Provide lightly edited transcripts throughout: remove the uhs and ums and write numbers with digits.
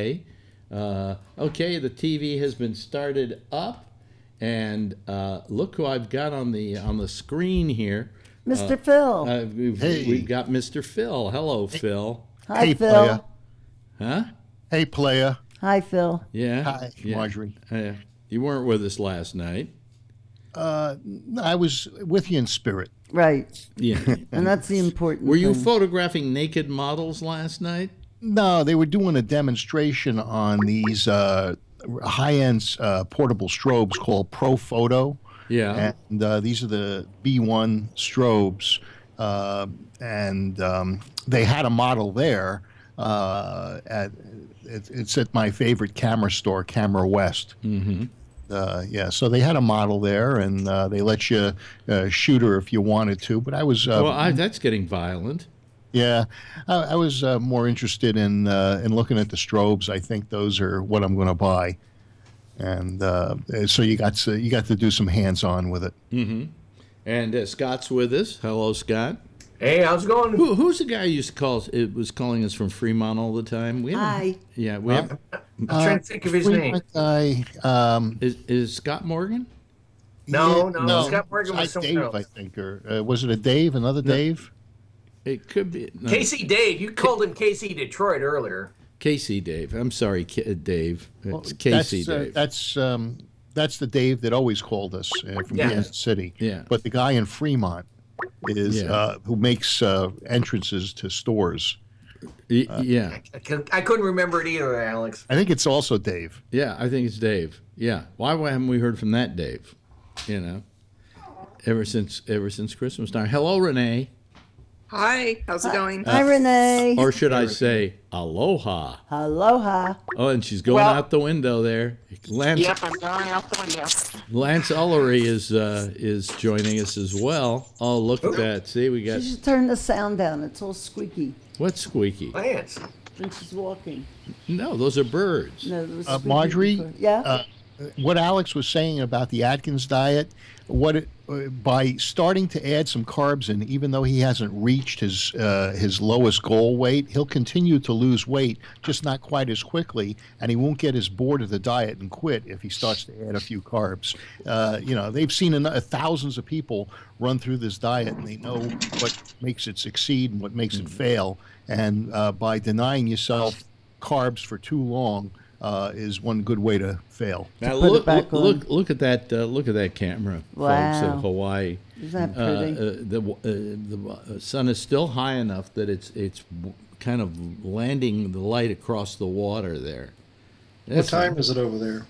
Okay, the TV has been started up, and look who I've got on the screen here. Mr. Phil. We've got Mr. Phil. Hello, Phil. Hi, Hey, Phil. playa. Huh? Hey, playa. Hi, Phil. Yeah. Hi, Yeah. Marjorie. You weren't with us last night. I was with you in spirit. Right. Yeah. And that's the important Were you thing. photographing naked models last night? No, they were doing a demonstration on these high-end portable strobes called Pro Photo. Yeah. And these are the B1 strobes. And they had a model there. It's at my favorite camera store, Camera West. Mm-hmm. Yeah, so they had a model there, and they let you shoot her if you wanted to. But I was That's getting violent. yeah, I was more interested in looking at the strobes. I think those are what I'm going to buy, and so you got to do some hands-on with it. Mm-hmm. And Scott's with us. Hello, Scott. Hey, how's it going? Who's the guy who used to call? It was calling us from Fremont all the time. Hi. Yeah, we have. I'm trying to think of his name. Is Scott Morgan? No, Scott Morgan was Dave, someone else. I think, or was it a Dave? Another Dave? It could be. No. KC Dave. You called him KC Detroit earlier. Casey Dave. I'm sorry, Dave. It's Well, Casey Dave. That's the Dave that always called us from Yeah. Kansas City. Yeah. But the guy in Fremont is Yeah. who makes entrances to stores. Yeah. I couldn't remember it either, Alex. I think it's also Dave. Yeah, I think it's Dave. Yeah. Why haven't we heard from that Dave? You know, ever since Christmas time. Hello, Renee. Hi, how's it going? Hi, Renee. Or should I say aloha? Aloha. Oh, and she's going Well- out the window there. Lance Yep, I'm going out the window. Lance Ullery is joining us as well. Oh, look at that. See, we got You should turn the sound down. It's all squeaky what's squeaky? Lance. when she's walking. No, those are birds. No, it was squeaky Marjorie? before. Yeah? What Alex was saying about the Atkins diet, by starting to add some carbs in, even though he hasn't reached his lowest goal weight, he'll continue to lose weight, just not quite as quickly, and he won't get as bored of the diet and quit if he starts to add a few carbs. They've seen thousands of people run through this diet, and they know what makes it succeed and what makes it fail. And by denying yourself carbs for too long, is one good way to fail. Now put it look back on. look at that camera, folks Wow. of Hawaii. Isn't that pretty? The sun is still high enough that it's kind of landing the light across the water there. What time is it over there?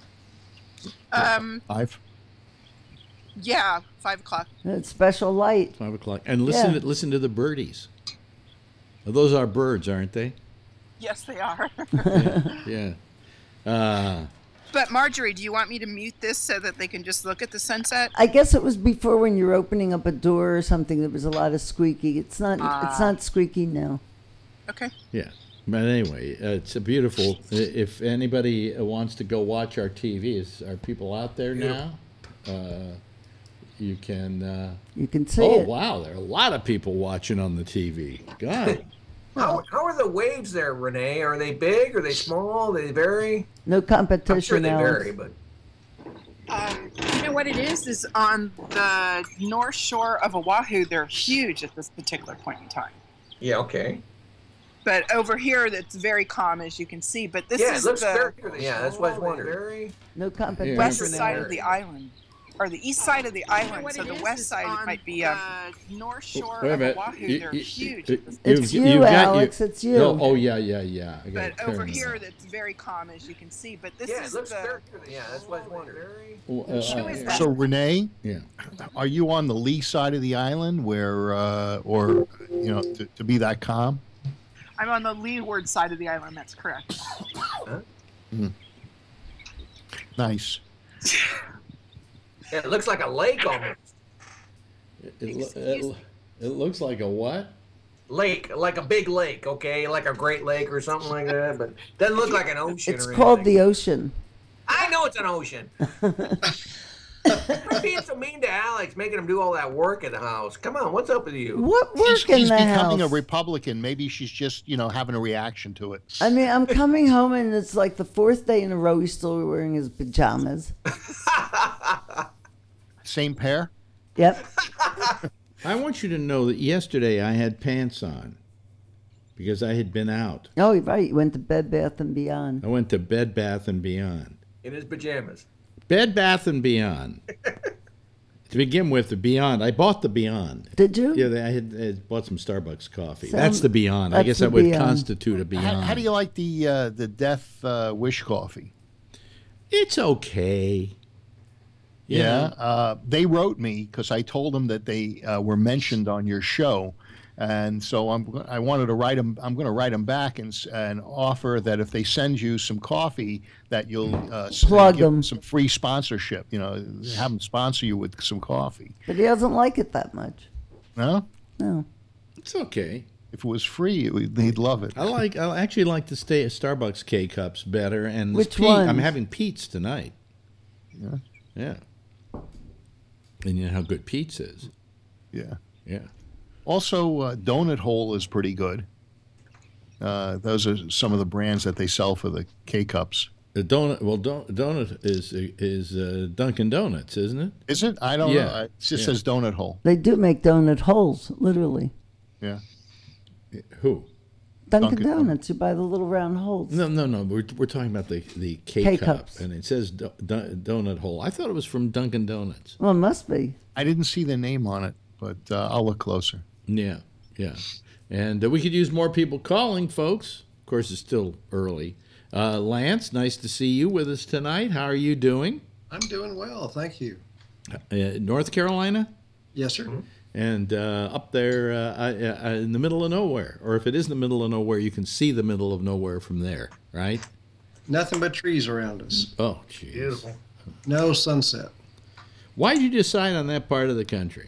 5? Yeah, 5 o'clock. It's special light. 5 o'clock. And listen to the birdies. Those are birds, aren't they? Yes, they are. Yeah. But Marjorie, do you want me to mute this so that they can just look at the sunset? I guess it was before when you're opening up a door or something. There was a lot of squeaky. It's not squeaky now. Okay. Yeah. But anyway, it's a beautiful. If anybody wants to go watch our TV, are people out there now? You can. You can see Oh it. wow, there are a lot of people watching on the TV. God. How are the waves there, Renee? Are they big? Are they small? They vary? No competition. I'm sure they Alex. vary, but You know what it is on the north shore of Oahu, they're huge at this particular point in time. yeah, okay. But over here, it's very calm, as you can see. But this Yeah, it is looks the very. Yeah, that's what I was wondering. No competition. west Yeah. side of the island, or the east side of the island. what So it the is west is side on might be north shore Wait a of minute. Oahu. They're huge. It's you, Alex. It's you. Oh yeah. I got But it. over here, it's very calm, as you can see. But this Yeah, is it looks the very. Yeah, that's what I was wondering. Who is that? So Renee, Yeah. are you on the lee side of the island where, or to be that calm? I'm on the leeward side of the island. That's correct. Nice. Yeah, it looks like a lake almost. It looks like a what? Lake, like a big lake, okay, like a Great Lake or something like that, but doesn't look like an ocean. It's or called anything. the ocean. I know it's an ocean. Quit being so mean to Alex, making him do all that work in the house. Come on, what's up with you? What work in He's the becoming house? a Republican. Maybe she's just, having a reaction to it. I mean, I'm coming home and it's like the fourth day in a row he's still wearing his pajamas. Same pair? Yep. I want you to know that yesterday I had pants on because I had been out. Oh, you're right. You went to Bed Bath and Beyond. I went to Bed Bath and Beyond. In his pajamas. Bed Bath and Beyond. To begin with, the Beyond. I bought the Beyond. Did you? Yeah, I bought some Starbucks coffee. Sounds- That's the Beyond. I that's guess the that would Beyond. constitute a Beyond. How do you like the Death Wish coffee? It's okay. Yeah. They wrote me because I told them that they were mentioned on your show. And so I wanted to write them. I'm going to write them back and offer that if they send you some coffee, that you'll Plug give them. some free sponsorship. Have them sponsor you with some coffee. But he doesn't like it that much. No, No. It's okay. if it was free, he'd love it. I actually like the Starbucks K cups better. And Which I'm ones? having Pete's tonight. Yeah. Yeah. And you know how good Pete's is. Yeah. Yeah. Also, Donut Hole is pretty good. Those are some of the brands that they sell for the K cups. The donut. Well, donut is Dunkin' Donuts, isn't it? Is it? I don't Yeah. know. It just says Donut Hole. They do make donut holes, literally. Yeah. Who? Dunkin' Dunkin' Donuts, you buy the little round holes. No. We're talking about the K K cup, cups. and it says donut hole. I thought it was from Dunkin' Donuts. Well, it must be. I didn't see the name on it, but I'll look closer. Yeah. And we could use more people calling, folks. Of course, it's still early. Lance, nice to see you with us tonight. How are you doing? I'm doing well, thank you. North Carolina? Yes, sir. And up there in the middle of nowhere. Or if it is in the middle of nowhere, you can see the middle of nowhere from there, right? Nothing but trees around us. Oh, jeez. Beautiful. No sunset. Why did you decide on that part of the country?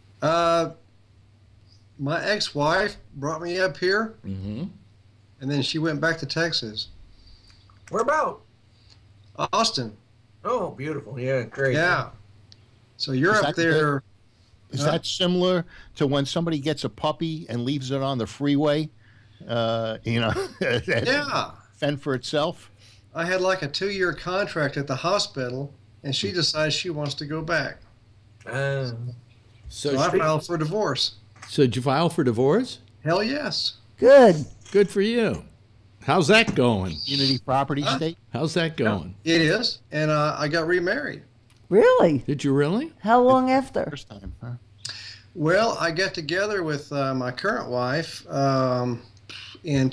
My ex-wife brought me up here, Mm-hmm. and then she went back to Texas. Where about? Austin. Oh, beautiful. Yeah, great. Yeah. So you're Is up that there. Is that similar to when somebody gets a puppy and leaves it on the freeway? Yeah. Fend for itself? I had like a 2-year contract at the hospital, and she decides she wants to go back. So I filed for divorce. So did you file for divorce? Hell yes. Good. Good for you. How's that going? Unity property state? How's that going? It is. And I got remarried. Really? Did you really? How long after? First time, huh? Well, I got together with my current wife in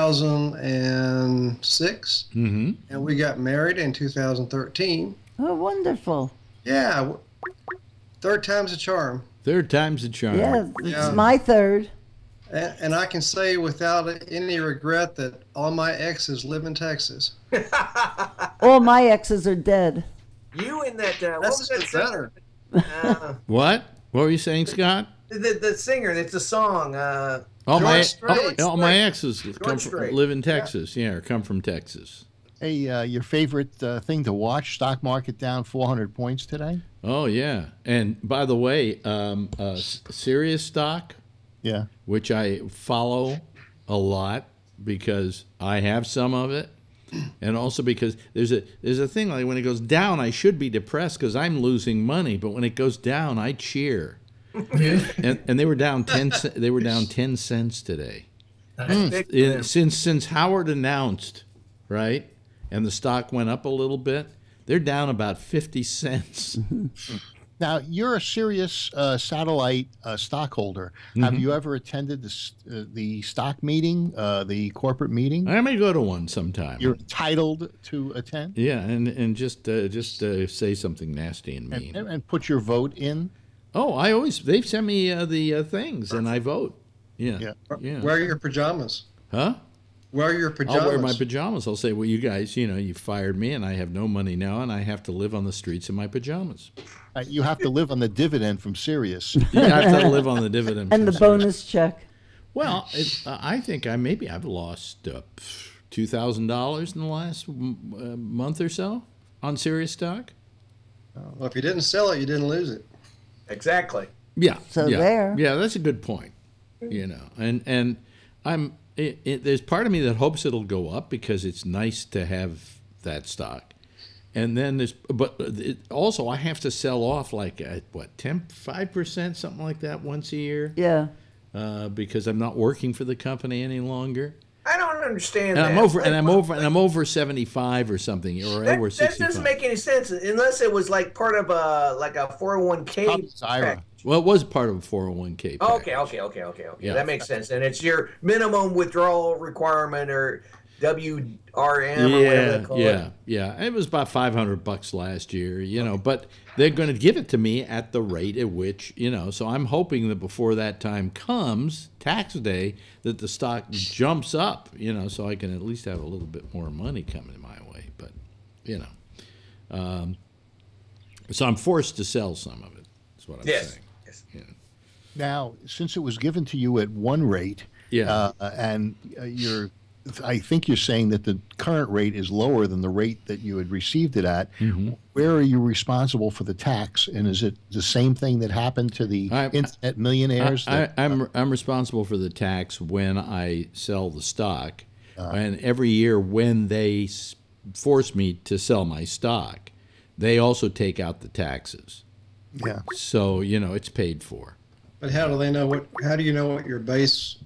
2006, Mm-hmm. and we got married in 2013. Oh, wonderful. Yeah, third time's a charm. Third time's a charm. Yeah, it's Yeah. my third. And I can say without any regret that all my exes live in Texas. All my exes are dead. You and that, what That's was that just singer? better. What? What were you saying, Scott? The singer, it's a song. All my George Strait. all my exes Strait. live in Texas. Yeah, or come from Texas. Hey, your favorite thing to watch? Stock market down 400 points today? Oh yeah. And by the way, Sirius stock, Yeah. which I follow a lot because I have some of it, and also because there's a thing like when it goes down, I should be depressed because I'm losing money, but when it goes down, I cheer. and they were down 10 cents today. Since Howard announced, right, and the stock went up a little bit, they're down about 50 cents. Now, you're a serious satellite stockholder. Have you ever attended the stock meeting, the corporate meeting? I may go to one sometime. You're entitled to attend? Yeah, and just say something nasty and mean. And put your vote in? Oh, they've sent me the things and I vote. Yeah. Wear your pajamas. Huh? Wear your pajamas. I'll wear my pajamas. I'll say, well, you guys, you fired me and I have no money now and I have to live on the streets in my pajamas. You have to live on the dividend from Sirius. You have to live on the dividend. And the bonus check. Well, I think I've lost $2,000 in the last month or so on Sirius stock. Well, if you didn't sell it, you didn't lose it. Exactly. Yeah. So yeah, there. Yeah, that's a good point. You know, and there's part of me that hopes it'll go up because it's nice to have that stock. And then also I have to sell off like what 5%, something like that once a year. Yeah. Because I'm not working for the company any longer. I don't understand And that. I'm over 75 or something, or over 65. That doesn't make any sense unless it was like part of a 401k. IRA. Well, it was part of a 401k. Okay. Yeah. That makes sense. And it's your minimum withdrawal requirement or WRM or whatever they call it. Yeah. It was about $500 last year, you know, but they're going to give it to me at the rate at which, you know, so I'm hoping that before that time comes, tax day, that the stock jumps up, you know, so I can at least have a little bit more money coming my way. But, you know, so I'm forced to sell some of it. That's what I'm saying. Yes. Yeah. Now, since it was given to you at one rate, and I think you're saying that the current rate is lower than the rate that you had received it at. Mm-hmm. Where are you responsible for the tax? And is it the same thing that happened to the internet millionaires? I'm responsible for the tax when I sell the stock, and every year when they force me to sell my stock, they also take out the taxes. Yeah. So you know it's paid for. But how do they know what? How do you know what your base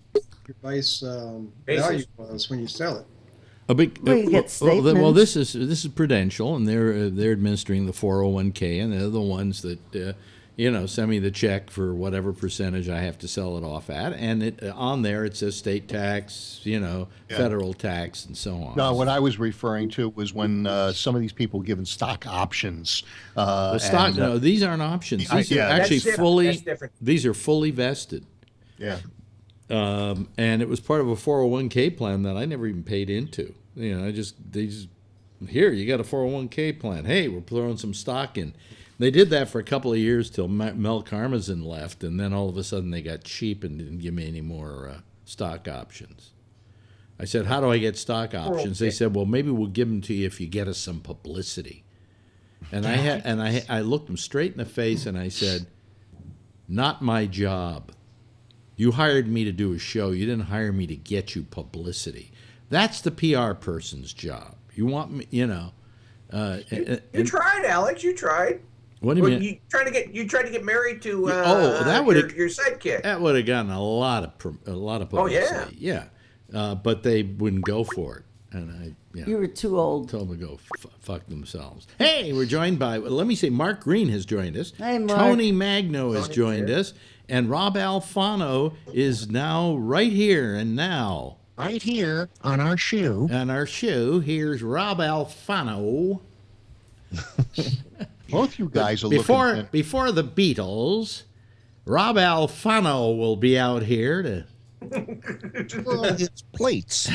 value was when you sell it? You get statements. Well, this is Prudential, and they're administering the 401k, and they're the ones that you know, send me the check for whatever percentage I have to sell it off at, and on there it says state tax, you know, federal tax, and so on. No, what I was referring to was when some of these people given stock options. The stock, no, these aren't options. These are actually these are fully vested. Yeah. And it was part of a 401k plan that I never even paid into. You know, here, you got a 401k plan. Hey, we're throwing some stock in. They did that for a couple of years till Mel Karmazin left, and then all of a sudden they got cheap and didn't give me any more stock options. I said, how do I get stock options? They said, well, maybe we'll give them to you if you get us some publicity. And I looked them straight in the face and I said, not my job. You hired me to do a show. You didn't hire me to get you publicity. That's the PR person's job. You want me, you know. You tried, Alex. You tried. What do you mean? You tried to get married to your sidekick. That would have gotten a lot of publicity. Oh yeah. Yeah, but they wouldn't go for it, and you were too old. Told them to go fuck themselves. Hey, we're joined by. Let me say, Mark Green has joined us. Hey, Mark. Tony Magno has joined us, and Rob Alfano is now right here and now. Right here on our shoe. On our shoe, here's Rob Alfano. Both you guys are before the Beatles, Rob Alfano will be out here to his plates.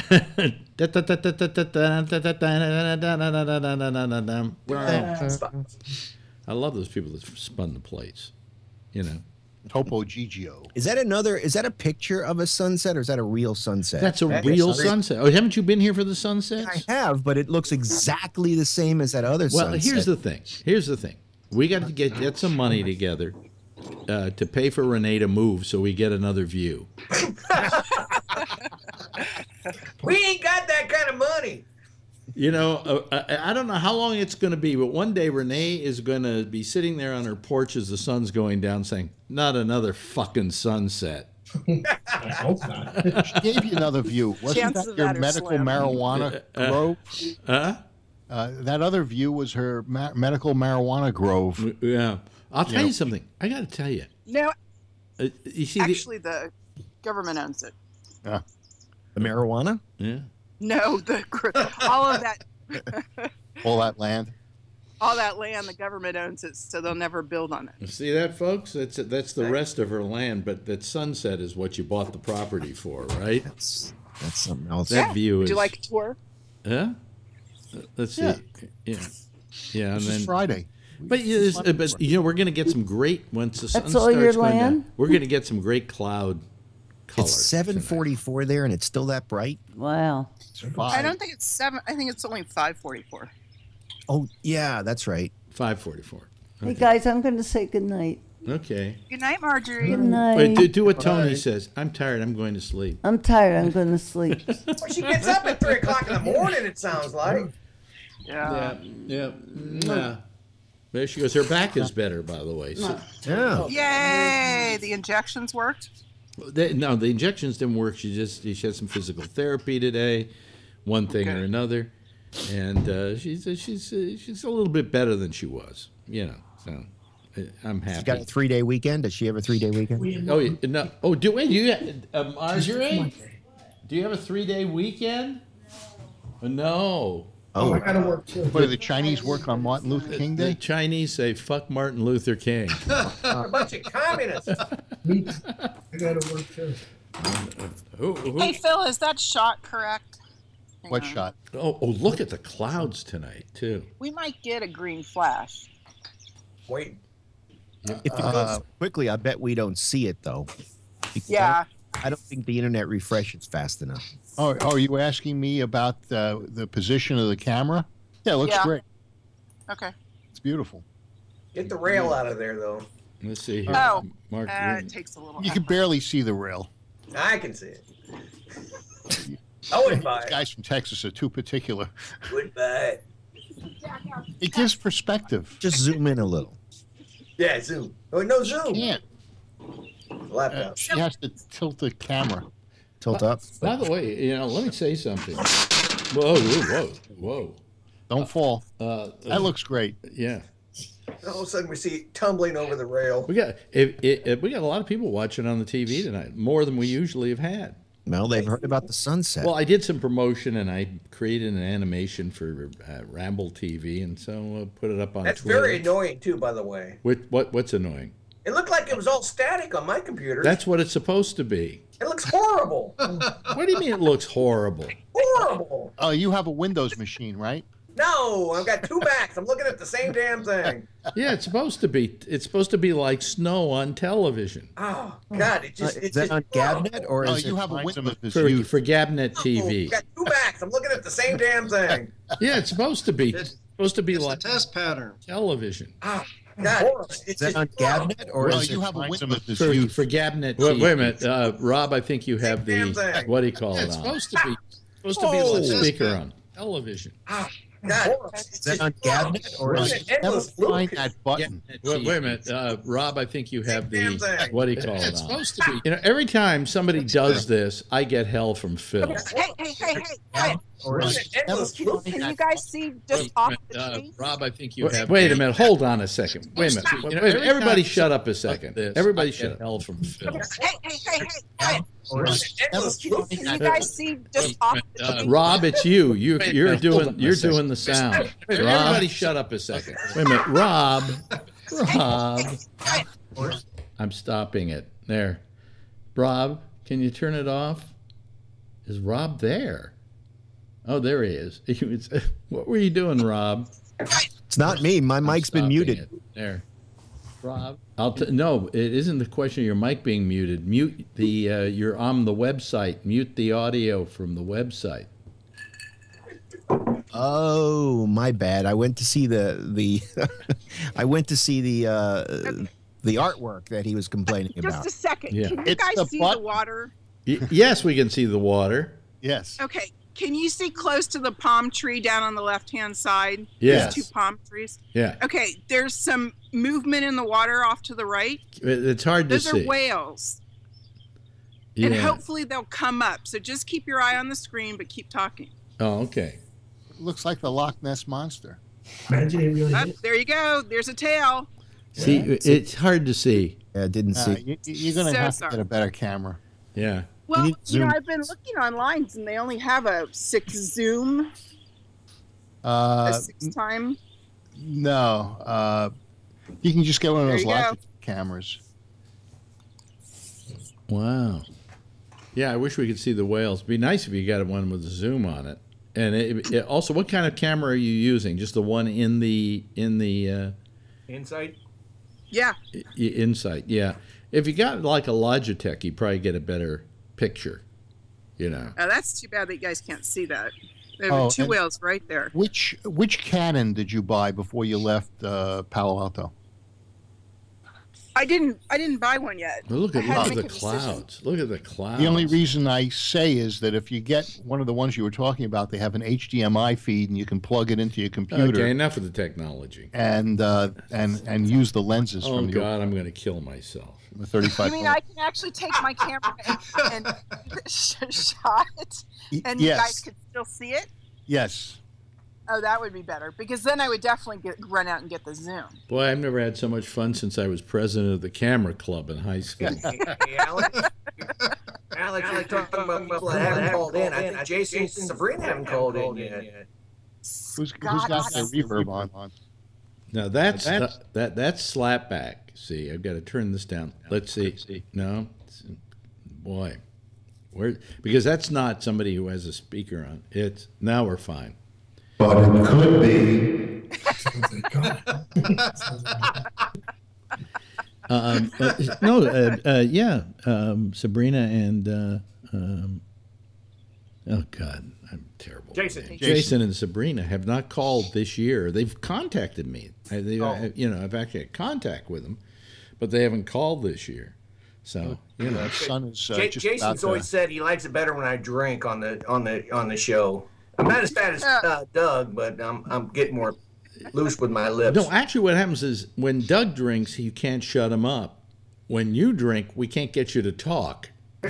I love those people that spun the plates. You know. Topo Gigio. Is that a picture of a sunset or is that a real sunset? That's a real sunset. Oh, haven't you been here for the sunsets? I have, but it looks exactly the same as that other sunset. Well, here's the thing. We got to get some money together to pay for Renee to move so we get another view. We ain't got that kind of money. You know, I don't know how long it's going to be, but one day Renee is going to be sitting there on her porch as the sun's going down saying, not another fucking sunset. I hope not. She gave you another view. Wasn't that your medical marijuana grove? That other view was her medical marijuana grove. Yeah. I'll tell you something. I got to tell you. No, you see, actually, the government owns it. Yeah. The marijuana? Yeah. No, all of that. All that land? All that land, the government owns it, so they'll never build on it. You see that, folks? That's the rest of her land, but that sunset is what you bought the property for, right? That's something else. That view is. Would you like a tour? Huh? Let's see. Yeah. And this then is Friday. But you know, we're going to get some great once the sun That's all starts your going land? down. We're going to get some great cloud color. It's 7:44 there, and it's still that bright. Wow. I don't think it's 7. I think it's only 5:44. Oh yeah, that's right. 5:44. Hey, guys, I'm going to say good night. Okay. Good night, Marjorie. Good night. Wait, do what Tony says. I'm tired. I'm going to sleep. I'm tired. I'm going to sleep. Well, she gets up at 3 o'clock in the morning, it sounds like. Yeah. Yeah. There she goes. Her back is better, by the way. So, Yay! The injections worked? no, the injections didn't work. She had some physical therapy today, one thing or another, and she's a little bit better than she was. You know, so I'm happy. She's got a 3-day weekend. Does she have a 3-day weekend? Oh, no. Oh, do you, Marjorie? Do you have a 3-day weekend? No. Oh, I gotta work too. What, do the Chinese work on Martin Luther King The Day? Chinese say "fuck Martin Luther King." A bunch of communists. I gotta work too. Hey, Phil, is that shot correct? Hang What on. shot? Oh, look at the clouds tonight too. We might get a green flash. Wait. If it goes quickly, I bet we don't see it, though. Because Yeah. I don't think the internet refreshes fast enough. Oh, are you asking me about the position of the camera? Yeah, it looks Yeah. great. Okay. It's beautiful. Get the rail out of there, though. Let's see here. Oh, Mark, it takes a little. You can barely see the rail. I can see it. I wouldn't buy These it. guys from Texas are too particular. Wouldn't buy it. It gives perspective. Just zoom in a little. Yeah, zoom. Oh, no zoom. Can't. Laptop. She has to tilt the camera. Tilt up. by the way, let me say something. Whoa. Don't fall. That looks great. Yeah. All of a sudden, we see it tumbling over the rail. We got we got a lot of people watching on the TV tonight, more than we usually have had. Well, they've heard about the sunset. Well, I did some promotion and I created an animation for Ramble TV, and so put it up on That's Twitter. very annoying, too, by the way. What's annoying? It looked like it was all static on my computer. That's what it's supposed to be. It looks horrible. What do you mean it looks horrible? Horrible. Oh, you have a Windows machine, right? No, I've got 2 Macs. I'm looking at the same damn thing. Yeah, it's supposed to be. It's supposed to be like snow on television. Oh, God. Is that on Gabnet or Oh, is you it have a Windows For Gabnet TV. I've got 2 Macs. I'm looking at the same damn thing. Yeah, it's supposed to be. It's supposed to be It's like a test pattern. television. Oh, God. is that on Gabnet or Well, is you it have a Windows For Gabnet TV. Wait a minute, Rob. I think you have Damn the thing. what do you call it? It's on? supposed to be. Like speaker on television. Oh, God. is that on Gabnet or is it Never Endless find loop. that button. Wait a minute, Rob. I think you have Damn the thing. what do you call it? It's supposed to be. Every time somebody does this, I get hell from Phil. Hey. or is it Endless loop. Can you guys see just off the tree? Rob, I think you have. Wait a minute. Hold on a second. Wait a minute. Wait a minute. Everybody, shut up a second. Everybody, shut up. Hell from Phil. Hey. or is it Endless loop. Can you guys see just off the tree? Rob, it's you. You're doing the sound. Everybody, shut up a second. Wait a minute, Rob. I'm stopping it. There, Rob. Can you turn it off? Is Rob there? Oh, there he is. What were you doing, Rob? It's not me. My mic's been Stopping muted. it. There, Rob. No, it isn't the question of your mic being muted. Mute the. You're on the website. Mute the audio from the website. Oh, my bad. I went to see the I went to see the artwork that he was complaining Just about. a second. Yeah. Can you It's the guys see the button. water? Yes, we can see the water. Yes. Okay. Can you see close to the palm tree down on the left-hand side? Yes. There's 2 palm trees. Yeah, Okay. There's some movement in the water off to the right. it's hard to Those see. are whales. Yeah. And hopefully they'll come up. So just keep your eye on the screen, but keep talking. Oh, okay. Looks like the Loch Ness Monster. Imagine it really Oh, is. there you go. There's a tail. See, it's hard to see. I didn't see. You're going to So have to sorry. get a better camera. Yeah. Well, need zoom. I've been looking online and they only have a 6 zoom, a Uh, 6 time. no. You can just get one of There those you go. Logitech cameras. Wow. Yeah, I wish we could see the whales. It'd be nice if you got one with a zoom on it. And it also, what kind of camera are you using? Just the one in the Insight. Yeah. Insight? Yeah. If you got like a Logitech, you probably get a better picture. You know. Oh, that's too bad that you guys can't see that. There Oh, are 2 and- whales right there. Which Canon did you buy before you left Palo Alto? I didn't buy one yet. Well, look I at had to make the a decision. clouds. Look at the clouds. The only reason I say is that if you get one of the ones you were talking about, they have an HDMI feed and you can plug it into your computer. Okay, enough of the technology. And use the lenses Oh from the God, I'm going to kill myself. the 35. You mean I can actually take my camera and shot it, and you Yes. guys could still see it? Yes. Oh, that would be better, because then I would definitely run out and get the zoom. Boy, I've never had so much fun since I was president of the camera club in high school. Hey, Alex, you're talking about people that haven't called in. I think Jason and Sabrina haven't called in yet. Who's got their reverb on? Now that's slapback. See, I've got to turn this down. Let's see. No, boy, because that's not somebody who has a speaker on. It's now we're fine. But it could be. Sabrina and oh God, I'm terrible. Jason and Sabrina have not called this year. They've contacted me. I've actually had contact with them, but they haven't called this year. So son is Jason's always said he likes it better when I drink on the show. I'm not as bad as Doug, but I'm getting more loose with my lips. No, actually, what happens is when Doug drinks, you can't shut him up. When you drink, we can't get you to talk,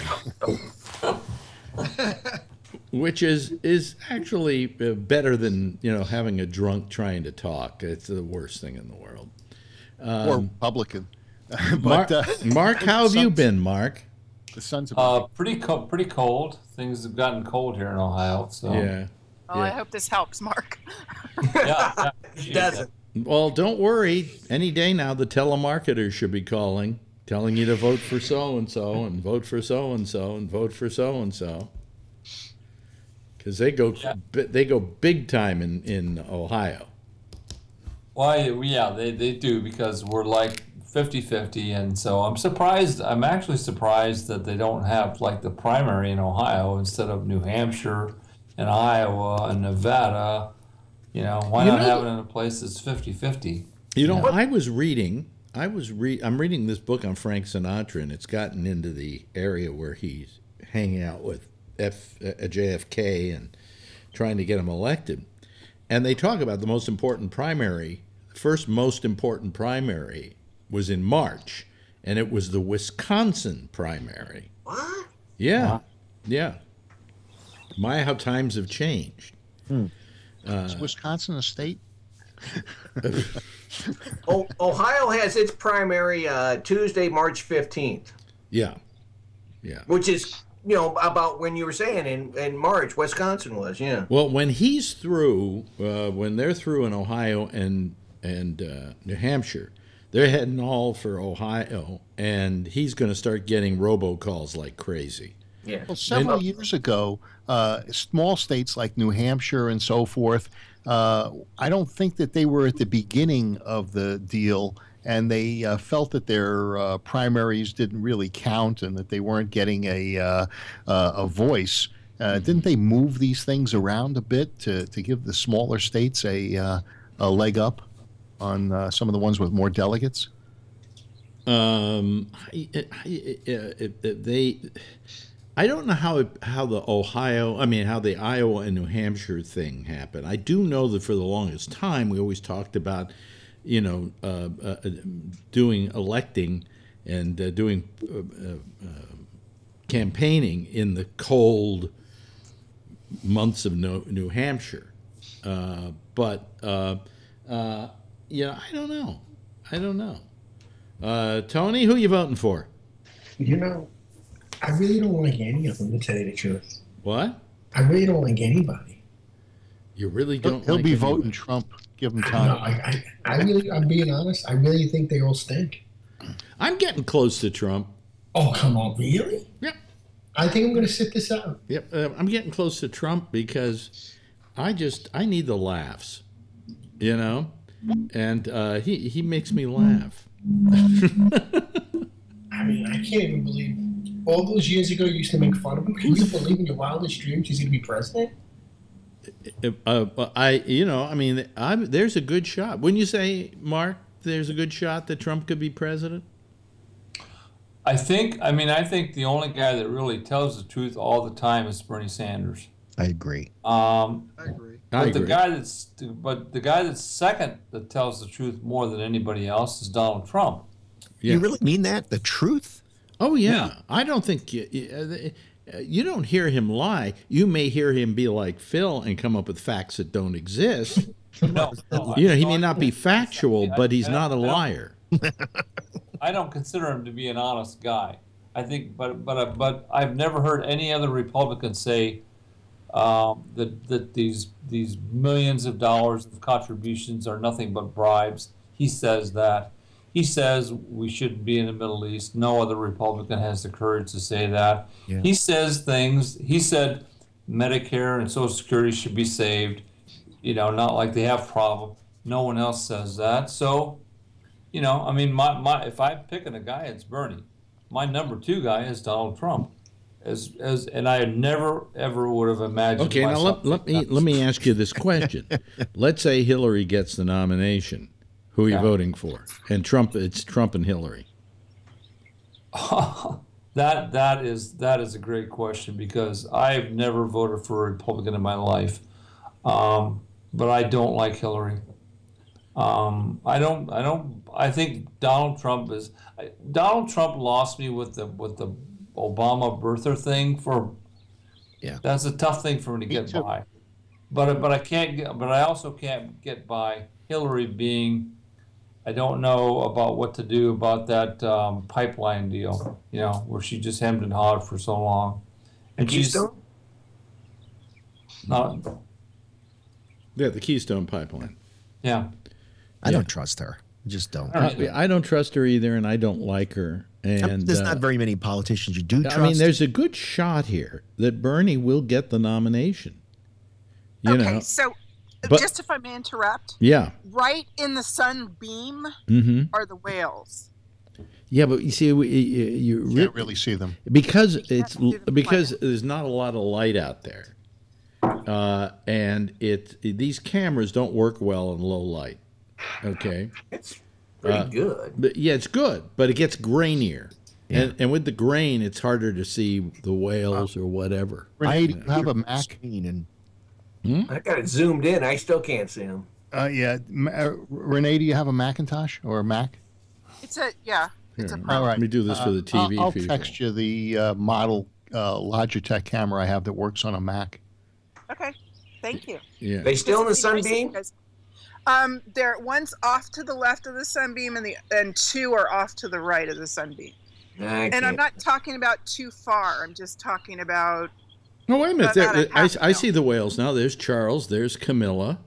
which is actually better than having a drunk trying to talk. It's the worst thing in the world. Or Republican. Mark, how have you been, Mark? The sun's pretty cold. Things have gotten cold here in Ohio. So yeah. Oh, I hope this helps, Mark. Yeah, It doesn't. Well, don't worry. Any day now, the telemarketers should be calling, telling you to vote for so and so, and vote for so and so, and vote for so and so. Because they go big time in Ohio. Well, yeah, they do, because we're like 50-50, and so I'm actually surprised that they don't have like the primary in Ohio instead of New Hampshire and Iowa and Nevada. Why not have it in a place that's 50-50? I'm reading this book on Frank Sinatra, and it's gotten into the area where he's hanging out with JFK and trying to get him elected. And they talk about the most important primary. The first most important primary was in March, and it was the Wisconsin primary. What? Yeah, Wow. yeah. My, how times have changed. is Wisconsin a state? Ohio has its primary Tuesday, March 15th. Yeah. Which is, about when you were saying in March, Wisconsin was, yeah. Well, when he's through, when they're through in Ohio and New Hampshire, they're heading all for Ohio, and he's going to start getting robocalls like crazy. Yeah. Well, several years ago, small states like New Hampshire and so forth, I don't think that they were at the beginning of the deal, and they felt that their primaries didn't really count and that they weren't getting a voice. Didn't they move these things around a bit to give the smaller states a leg up on some of the ones with more delegates? I don't know how the Iowa and New Hampshire thing happened. I do know that for the longest time we always talked about, electing and doing campaigning in the cold months of New Hampshire, but I don't know. Tony, who are you voting for? I really don't like any of them, to tell you the truth. What? I really don't like anybody. You really don't? He'll like be anybody? voting Trump. Give him time. No, I'm being honest. I really think they all stink. I'm getting close to Trump. Oh, come on, really? Yep. I think I'm going to sit this out. Yep. I'm getting close to Trump because I need the laughs, and he makes me laugh. I mean, I can't even believe all those years ago you used to make fun of him. Can you believe in your wildest dreams he's going to be president? There's a good shot. Wouldn't you say, Mark, there's a good shot that Trump could be president? I think the only guy that really tells the truth all the time is Bernie Sanders. I agree. I agree. But the guy that's second that tells the truth more than anybody else is Donald Trump. Yeah. You really mean that? The truth? Oh yeah. I don't think you don't hear him lie. You may hear him be like Phil and come up with facts that don't exist. No, he may not be factual, but he's not a liar. I don't consider him to be an honest guy. I think, but I've never heard any other Republican say that these millions of dollars of contributions are nothing but bribes. He says that. He says we shouldn't be in the Middle East. No other Republican has the courage to say that. Yeah. He says things. He said Medicare and Social Security should be saved. Not like they have problem. No one else says that. So, if I'm picking a guy, it's Bernie. My number 2 guy is Donald Trump. And I never ever would have imagined. Okay, now let me ask you this question. Let's say Hillary gets the nomination. Who are you voting for? And Trump, it's Trump and Hillary. That is a great question because I've never voted for a Republican in my life, but I don't like Hillary. I think Donald Trump lost me with the Obama birther thing that's a tough thing for me to get by. But I also can't get by Hillary being. I don't know about what to do about that pipeline deal, where she just hemmed and hawed for so long. And Keystone? The Keystone pipeline. Yeah. I don't trust her. I just don't. I don't trust her either, and I don't like her. And there's not very many politicians you do trust. I mean, there's a good shot here that Bernie will get the nomination. So just if I may interrupt. Yeah. Right in the sunbeam are the whales. Yeah, but you see, you can't really see them because there's not a lot of light out there, and these cameras don't work well in low light. Okay. It's pretty good. But yeah, it's good, but it gets grainier. Yeah. And with the grain, it's harder to see the whales or whatever. Renee, do you have a Mac? I got it zoomed in. I still can't see them. Renee, do you have a Macintosh or a Mac? It's a problem. All right. Let me do this for the TV I'll people. text you the model Logitech camera I have that works on a Mac. Okay. Thank you. Yeah. They still in the sunbeam? One's off to the left of the sunbeam, and 2 are off to the right of the sunbeam. And I'm not talking about too far. I'm just talking about. No, wait a minute. I see the whales now. There's Charles. There's Camilla.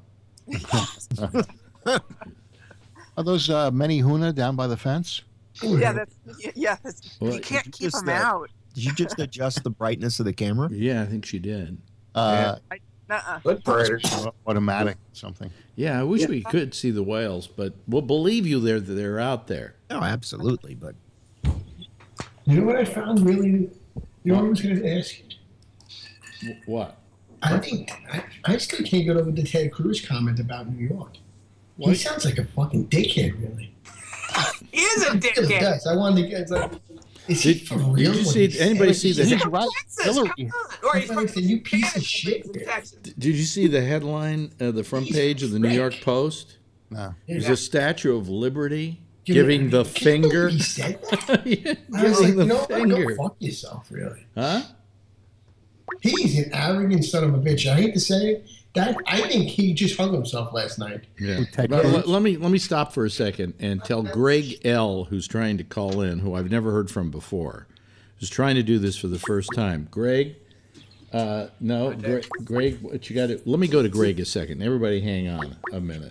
Are those Menihuna down by the fence? Yeah, you can't keep them out. Did you just adjust the brightness of the camera? Yeah, I think she did. Good predators. Automatic something. Yeah, I wish we could see the whales, but we'll believe you that they're out there. No, absolutely, but. You know what I found really? You know what I was going to ask you? What? I think I still can't get over the Ted Cruz comment about New York. He sounds like a fucking dickhead, really. He is a dickhead. Yes, I wanted to get like. Is he for real? Did you see anybody see the? He's right. Hillary. You piece of shit. Did you see the headline, the front page of the New York Post? No. There's a Statue of Liberty giving the finger. He said that. Giving the finger. Go fuck yourself, really. Huh? He's an arrogant son of a bitch. I hate to say it. I think he just hung himself last night. Yeah. Let me stop for a second and tell Greg L., who's trying to call in, who I've never heard from before, who's trying to do this for the first time. Greg, Greg, what you got to? Let me go to Greg a second. Everybody, hang on a minute.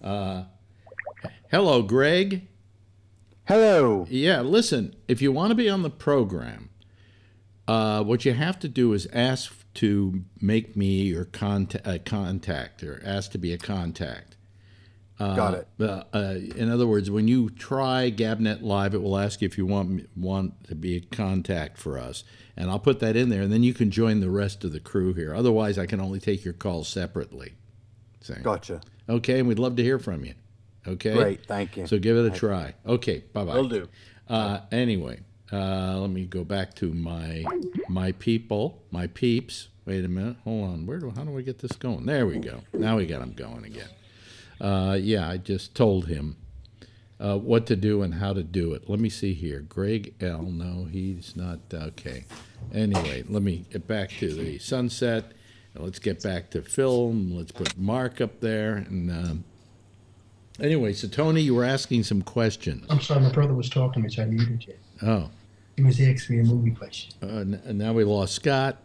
Hello, Greg. Hello. Yeah, listen. If you want to be on the program, what you have to do is ask to make me your contact, or ask to be a contact. Got it. In other words, when you try Gabnet Live, it will ask you if you want to be a contact for us, and I'll put that in there, and then you can join the rest of the crew here. Otherwise, I can only take your calls separately. Gotcha. Okay, and we'd love to hear from you. Okay. Great, thank you. So give it a try. Okay, bye-bye. Will do. Anyway, Let me go back to my peeps. Wait a minute. Hold on. How do we get this going? There we go. Now we got him going again. Yeah, I just told him what to do and how to do it. Let me see here. Greg L. No, he's not. Okay. Anyway, let me get back to the sunset. Let's get back to film. Let's put Mark up there. And anyway, so Tony, you were asking some questions. I'm sorry, my brother was talking to me, so I muted you. Oh. He was asking me a movie question. And now we lost Scott.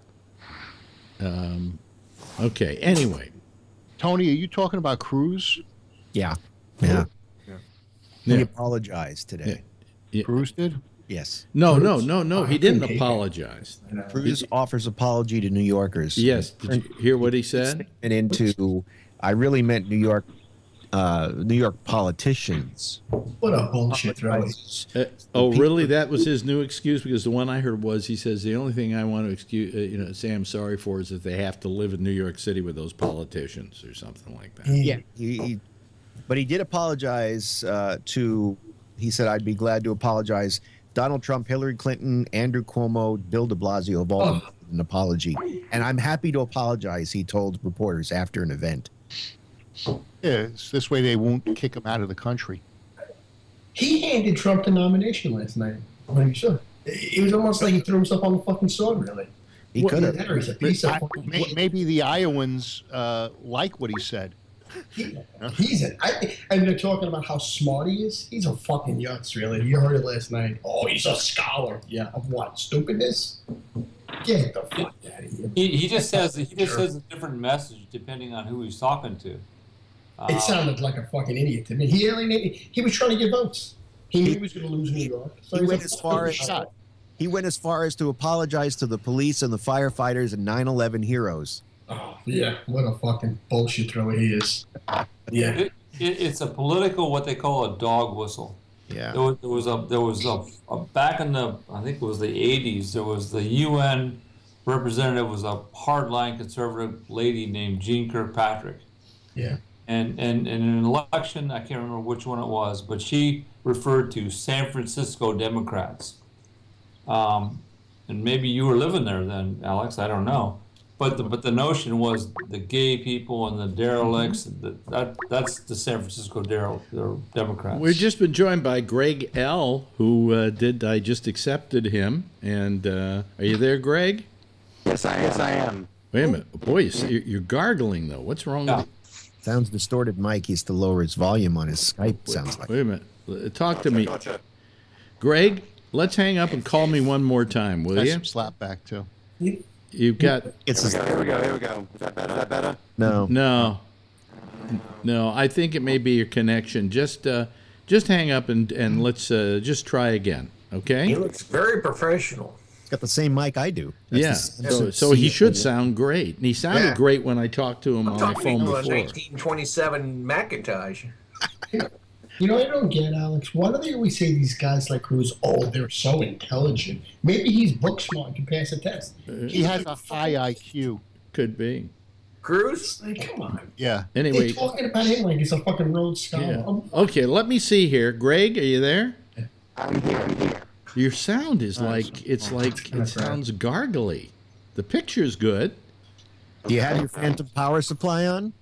Okay, anyway. Tony, are you talking about Cruz? Yeah. He apologized today. Yeah. Cruz did? Yes. No. He didn't apologize. Cruz offers apology to New Yorkers. Yes. Did you hear what he said? And into, I really meant New York politicians. What a bullshit throw. Oh, really? That was his new excuse? Because the one I heard was, he says, the only thing I want to say I'm sorry for is that they have to live in New York City with those politicians or something like that. Yeah. But he did apologize he said, I'd be glad to apologize. Donald Trump, Hillary Clinton, Andrew Cuomo, Bill de Blasio have all an apology. And I'm happy to apologize, he told reporters after an event. Yeah, this way they won't kick him out of the country. He handed Trump the nomination last night. When he should. It was almost like he threw himself on the fucking sword, really. He could have. Maybe the Iowans like what he said. And they're talking about how smart he is. He's a fucking yutz, really. You heard it last night. Oh, he's a scholar. Yeah, of what? Stupidness? Get the fuck out of here. He just says a different message depending on who he's talking to. It sounded like a fucking idiot to me. He was trying to get votes. He knew he was going to lose New York. So he went as far as to apologize to the police and the firefighters and 9/11 heroes. Oh, yeah. What a fucking bullshit thrower he is. Yeah. It's a political, what they call a dog whistle. Yeah. There was a back in the, I think it was the 80s, there was the UN representative was a hardline conservative lady named Jean Kirkpatrick. Yeah. And in an election, I can't remember which one it was, but she referred to San Francisco Democrats. And maybe you were living there then, Alex, I don't know. But the notion was the gay people and the derelicts, that's the San Francisco Democrats. We've just been joined by Greg L., who I just accepted him. And are you there, Greg? Yes, I am. Wait a minute. Boy, you're gargling, though. What's wrong with you? Sounds distorted, Mike. He's to lower his volume on his Skype, sounds like. Wait a minute. Talk to me. Gotcha. Greg, let's hang up and call me one more time, will you? Some slap back, too. You've got... Here we go. Is that better? No, I think it may be your connection. Just hang up and let's just try again, okay? He looks very professional. He's got the same mic I do. So he should sound great. And he sounded great when I talked to him on the phone before. 1927 Macintosh. You know, I don't get, Alex. Why do they always say these guys like Cruz, they're so intelligent? Maybe he's book smart and can pass a test. He has a high IQ. Could be. Cruz? Like, come on. Yeah. Anyway. They're talking about him like he's a fucking Rhodes Scholar. Yeah. Okay, let me see here. Greg, are you there? I'm here. Your sound is it sounds gargly. The picture's good. Do you have your phantom power supply on?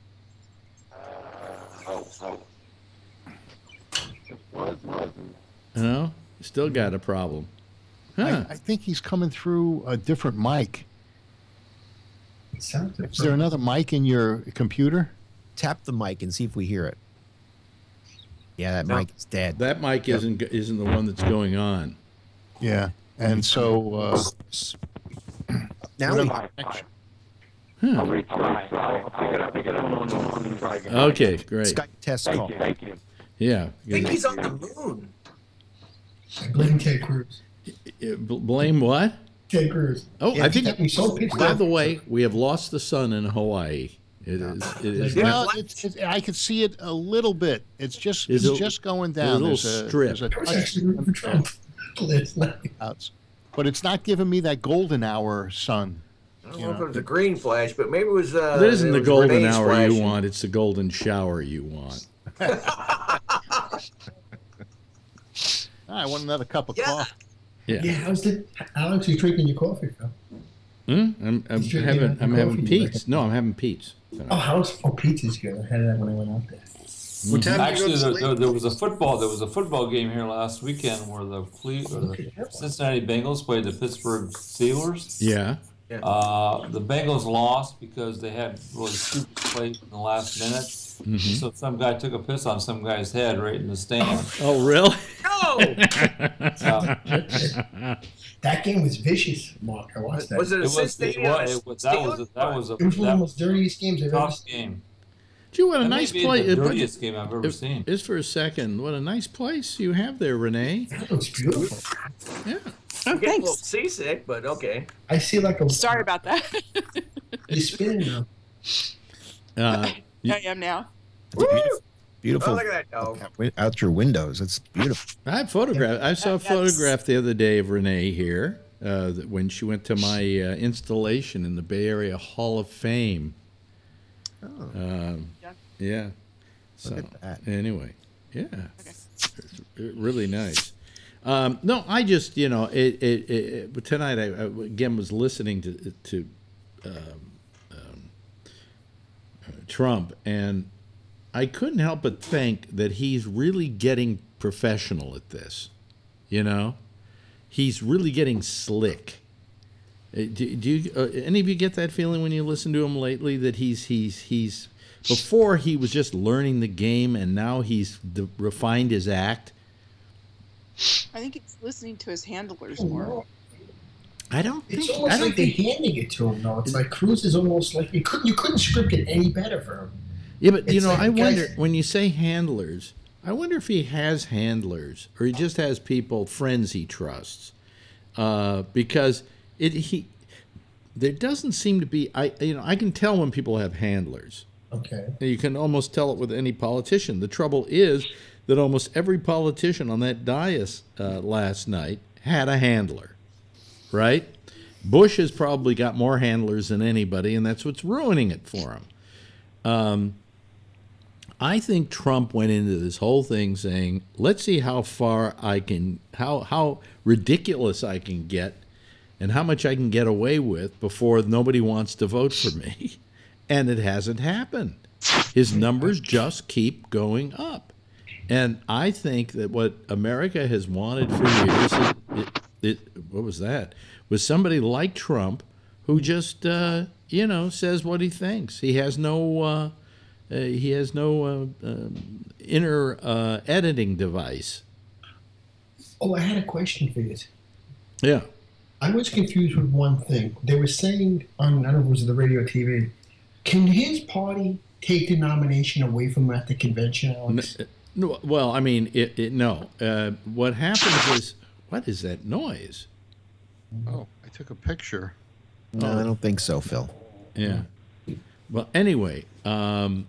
No, still got a problem. Huh. I think he's coming through a different mic. Is there another mic in your computer? Tap the mic and see if we hear it. Yeah, that mic is dead. That mic isn't the one that's going on. Yeah, and so now we. Okay, great. Skype test call. Thank you. Yeah. I think he's on the moon. Blame Ted Cruz. Blame what? Ted Cruz. Oh, yeah, I think. By the way, we have lost the sun in Hawaii. It is. Well, I can see it a little bit. It's just going down. A little strip. But it's not giving me that golden hour sun. I don't know if it was a green flash, but maybe it was. It isn't the golden hour you want. It's the golden shower you want. I want another cup of coffee. Yeah, how's the Alex? You drinking your coffee, Phil? I'm having Pete's. No, I'm having Pete's. Oh, pizza's good. I had that when I went out there. What time Actually, did you go to sleep? there was a football game here last weekend where the Cincinnati Bengals played the Pittsburgh Steelers. Yeah. The Bengals lost because they had really stupid plays in the last minute. Mm-hmm. So some guy took a piss on some guy's head right in the stand. Oh, really? No! That game was vicious, Mark. I watched that. Was it a That was one of the most dirtiest games I've ever seen. Game. Gee, what a That nice may be place. the dirtiest game I've ever seen. Just for a second, what a nice place you have there, Renee. That looks beautiful. Yeah. Oh, I'm getting a little thanks. seasick, but okay. I see like a. Sorry about that. You're spinning now. I am now. Beautiful. Oh, look at that dog. Out your windows. It's beautiful. I saw a photograph the other day of Renee here when she went to my installation in the Bay Area Hall of Fame. Yeah. So at that. anyway, yeah, Okay. really nice. No, I just tonight I again was listening to Trump, and I couldn't help but think that he's really getting professional at this. He's really getting slick. Do you any of you get that feeling when you listen to him lately that he's before he was just learning the game and now he's refined his act? I think he's listening to his handlers more. I don't think. It's almost like they're handing it to him, though. It's like Cruz is almost like you couldn't script it any better for him. Yeah, but It's like I wonder guys- when you say handlers, I wonder if he has handlers or he just has friends he trusts, because there doesn't seem to be. I can tell when people have handlers. Okay. You can almost tell it with any politician. The trouble is that almost every politician on that dais last night had a handler, right? Bush has probably got more handlers than anybody, and that's what's ruining it for him. I think Trump went into this whole thing saying, let's see how far I can, how ridiculous I can get and how much I can get away with before nobody wants to vote for me. And it hasn't happened. His numbers just keep going up. And I think that what America has wanted for years, what was that? Was somebody like Trump who just, says what he thinks. He has no inner editing device. Oh, I had a question for you. Yeah. I was confused with one thing. They were saying on, I don't know if it was the radio or TV, can his party take the nomination away from him at the convention, Alex? No, well, I mean, no. What happens is, what is that noise? Oh, I took a picture. No, I don't think so, Phil. Yeah. Well, anyway, That's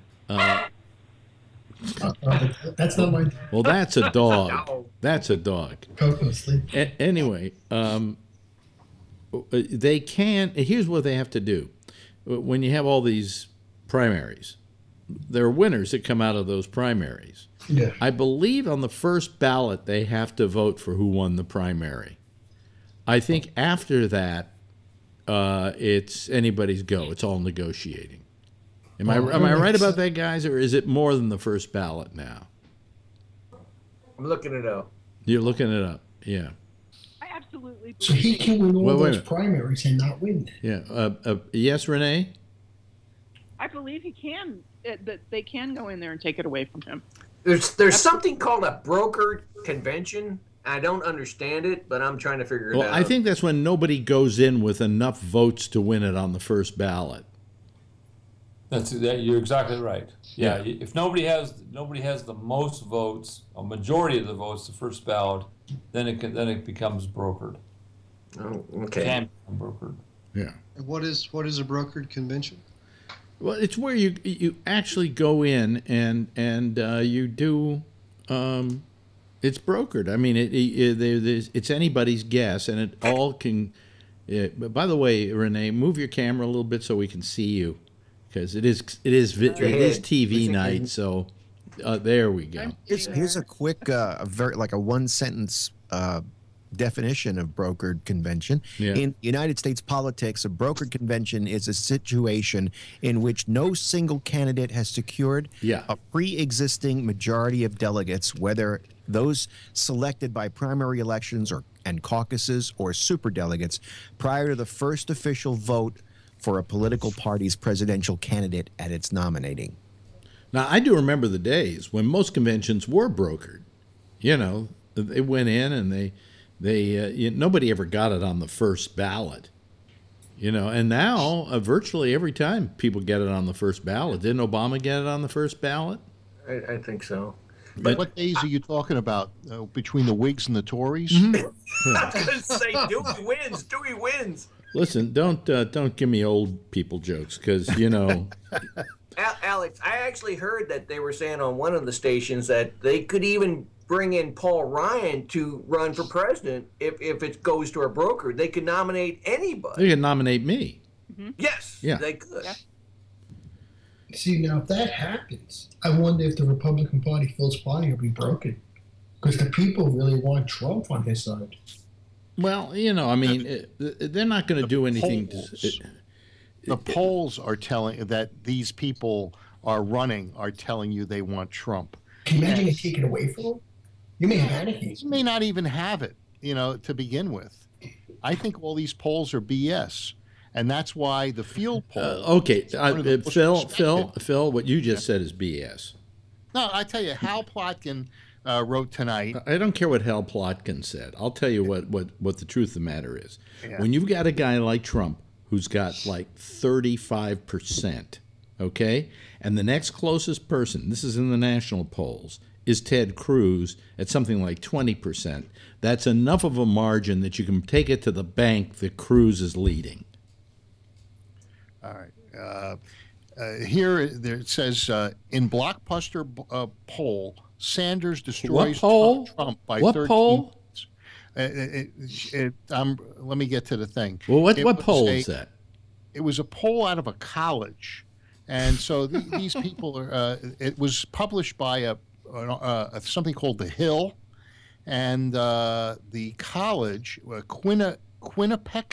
not my. well, that's a dog. That's a dog. Coco sleep. Anyway, they can. Here's what they have to do. When you have all these primaries, there are winners that come out of those primaries. Yeah. I believe on the first ballot they have to vote for who won the primary. I think after that, it's anybody's go. It's all negotiating. Am I right about that, guys, or is it more than the first ballot now? I'm looking it up. You're looking it up, yeah. I absolutely So he can win all Wait a those minute. primaries and not win. Yeah. Yes, Renee? I believe he can. That they can go in there and take it away from him. There's something called a brokered convention. I don't understand it, but I'm trying to figure it out. Well, I think that's when nobody goes in with enough votes to win it on the first ballot. You're exactly right. Yeah, if nobody has the most votes, a majority of the votes, the first ballot, then it becomes brokered. Oh, okay. Can become brokered. Yeah. And what is a brokered convention? Well, it's where you actually go in and you do. It's brokered. I mean, it's anybody's guess, and it all can. By the way, Renee, move your camera a little bit so we can see you, because it is TV night. So there we go. Here's a quick, a very like a one sentence definition of brokered convention. Yeah. In United States politics, a brokered convention is a situation in which no single candidate has secured a pre-existing majority of delegates, whether those selected by primary elections and caucuses or superdelegates, prior to the first official vote for a political party's presidential candidate at its nominating. Now, I do remember the days when most conventions were brokered. You know, they went in and nobody ever got it on the first ballot. You know, and now virtually every time people get it on the first ballot. Didn't Obama get it on the first ballot? I think so. But what days are you talking about between the Whigs and the Tories? I was going to say, Dewey wins. Dewey wins. Listen, don't give me old people jokes, because, you know. Alex, I actually heard that they were saying on one of the stations that they could even bring in Paul Ryan to run for president if it goes to a broker. They could nominate anybody. They could nominate me. Yes, yeah. They could. Yeah. See, now if that happens, I wonder if the Republican Party, Phil's party, will be broken. Because the people really want Trump on his side. Well, you know, I mean, they're not going to do anything. The polls are telling that these people are telling you they want Trump. Can you imagine they take it away from him? You may have it. He may not even have it, you know, to begin with. I think all these polls are BS. And that's why the field poll. Okay, Phil, what you just said is BS. No, I tell you, Hal Plotkin wrote tonight. I don't care what Hal Plotkin said. I'll tell you what the truth of the matter is. Yeah. When you've got a guy like Trump who's got like 35%, okay, and the next closest person, this is in the national polls, is Ted Cruz at something like 20%. That's enough of a margin that you can take it to the bank that Cruz is leading. All right. Here it says, in blockbuster poll, Sanders destroys Trump by 13 poll? points. Let me get to the thing. Well, what poll is that? It was a poll out of a college. And so these people are, it was published by something called The Hill. And the college, Quinnipiac.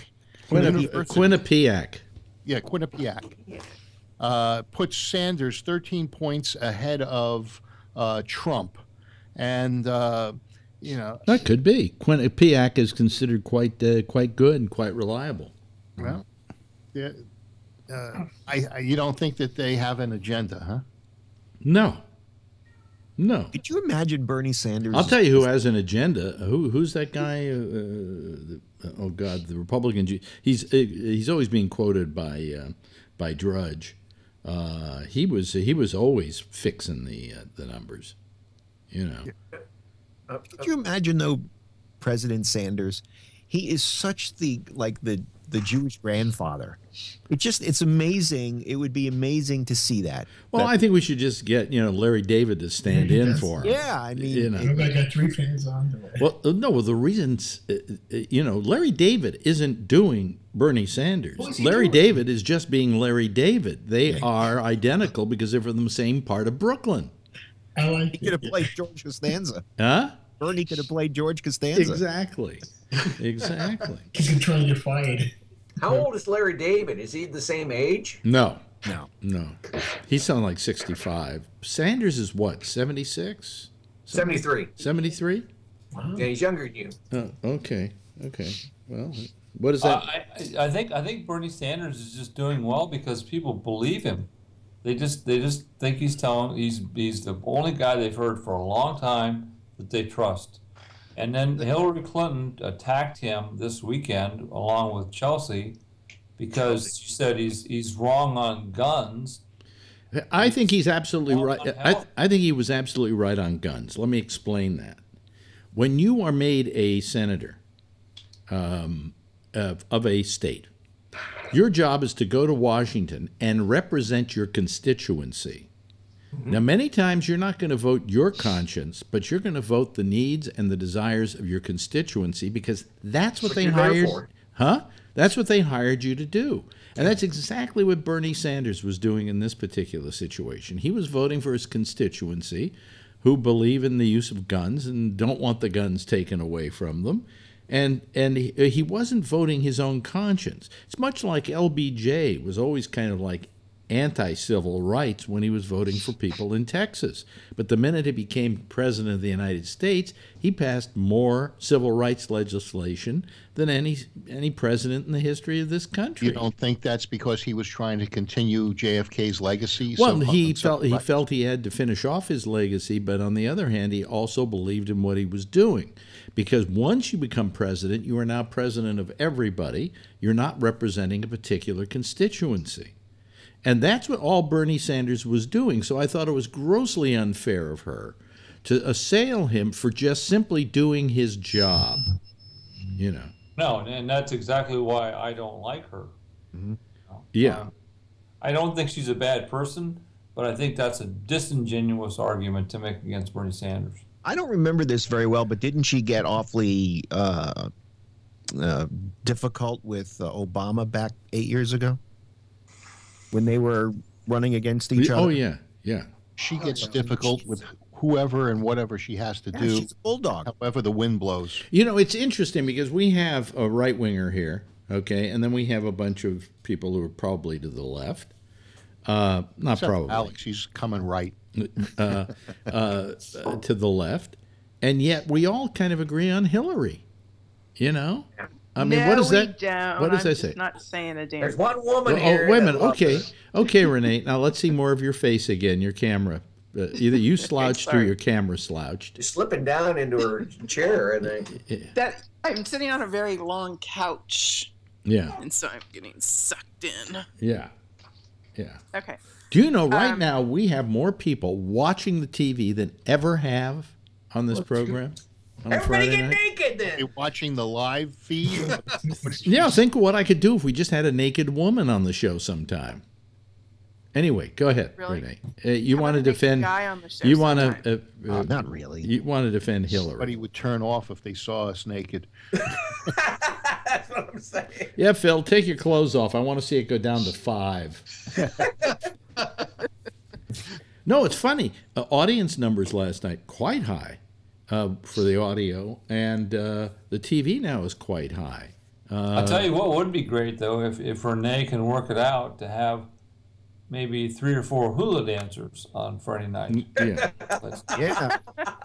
Yeah, Quinnipiac. Puts Sanders 13 points ahead of Trump. And, you know. That could be. Quinnipiac is considered quite good and quite reliable. Well, yeah, you don't think that they have an agenda, huh? No. Could you imagine Bernie Sanders? I'll tell you who has an agenda. Who's that guy? Oh God, the Republican. He's always being quoted by Drudge. He was always fixing the numbers. You know. Could you imagine though, President Sanders? He is such the Jewish grandfather. It's amazing. It would be amazing to see that. Well, I think we should just get Larry David to stand in for him. Yeah, I mean, I got 3 fans on. Well, no. Well, the reasons, Larry David isn't doing Bernie Sanders. Larry David is just being Larry David. They are identical because they're from the same part of Brooklyn. He could have played George Costanza. Huh? Bernie could have played George Costanza. Exactly. He's going to try and get fired. How old is Larry David? Is he the same age? No. He sounds like 65. Sanders is what, 76? 73. 73? Wow. Yeah, he's younger than you. Oh, okay. Well, what is that? I think Bernie Sanders is just doing well because people believe him. They just think he's the only guy they've heard for a long time that they trust. And then Hillary Clinton attacked him this weekend along with Chelsea because she said he's wrong on guns. I think he's absolutely right. I think he was absolutely right on guns. Let me explain that. When you are made a senator of a state, your job is to go to Washington and represent your constituency. Now, many times you're not going to vote your conscience, but you're going to vote the needs and the desires of your constituency because that's what they hired. That's what they hired you to do. And that's exactly what Bernie Sanders was doing in this particular situation. He was voting for his constituency who believe in the use of guns and don't want the guns taken away from them. And he wasn't voting his own conscience. It's much like LBJ was always kind of like anti-civil rights when he was voting for people in Texas. But the minute he became president of the United States, he passed more civil rights legislation than any president in the history of this country. You don't think that's because he was trying to continue JFK's legacy? Well, he felt he had to finish off his legacy, but on the other hand, he also believed in what he was doing. Because once you become president, you are now president of everybody. You're not representing a particular constituency. And that's what all Bernie Sanders was doing. So I thought it was grossly unfair of her to assail him for just simply doing his job. You know. No, and that's exactly why I don't like her. Mm-hmm. Yeah. I don't think she's a bad person, but I think that's a disingenuous argument to make against Bernie Sanders. I don't remember this very well, but didn't she get awfully difficult with Obama back 8 years ago when they were running against each other? Oh, yeah, yeah. She gets difficult with whoever and whatever she has to do. She's a bulldog. However the wind blows. You know, it's interesting because we have a right-winger here, okay, and then we have a bunch of people who are probably to the left. Not Except probably. Alex, he's coming right. To the left, and yet we all kind of agree on Hillary. You know, I mean, no, what does that? Don't. What does I'm that say? just not saying a damn. There's one woman Oh, here. wait a minute. that loves Okay, her. okay, Renee. Now let's see more of your face again. Your camera. Either you slouched or sorry. your camera slouched. She's slipping down into her chair, I think. That I'm sitting on a very long couch, Yeah, and so I'm getting sucked in. yeah, yeah. Okay. Do you know right now we have more people watching the TV than ever have on this program? On Everybody Friday get night? naked then. You're watching the live feed? Yeah, think of what I could do if we just had a naked woman on the show sometime. Anyway, go ahead, Really? Renee. You How want to about a naked defend? guy on the show You want sometime? to? Not really. You want to defend Hillary? Somebody would turn off if they saw us naked. That's what I'm saying. Yeah, Phil, take your clothes off. I want to see it go down to 5. No, it's funny. Audience numbers last night quite high for the audio, and the TV now is quite high. I'll tell you what would be great though if Renee can work it out to have maybe 3 or 4 hula dancers on Friday night. Yeah, Yeah.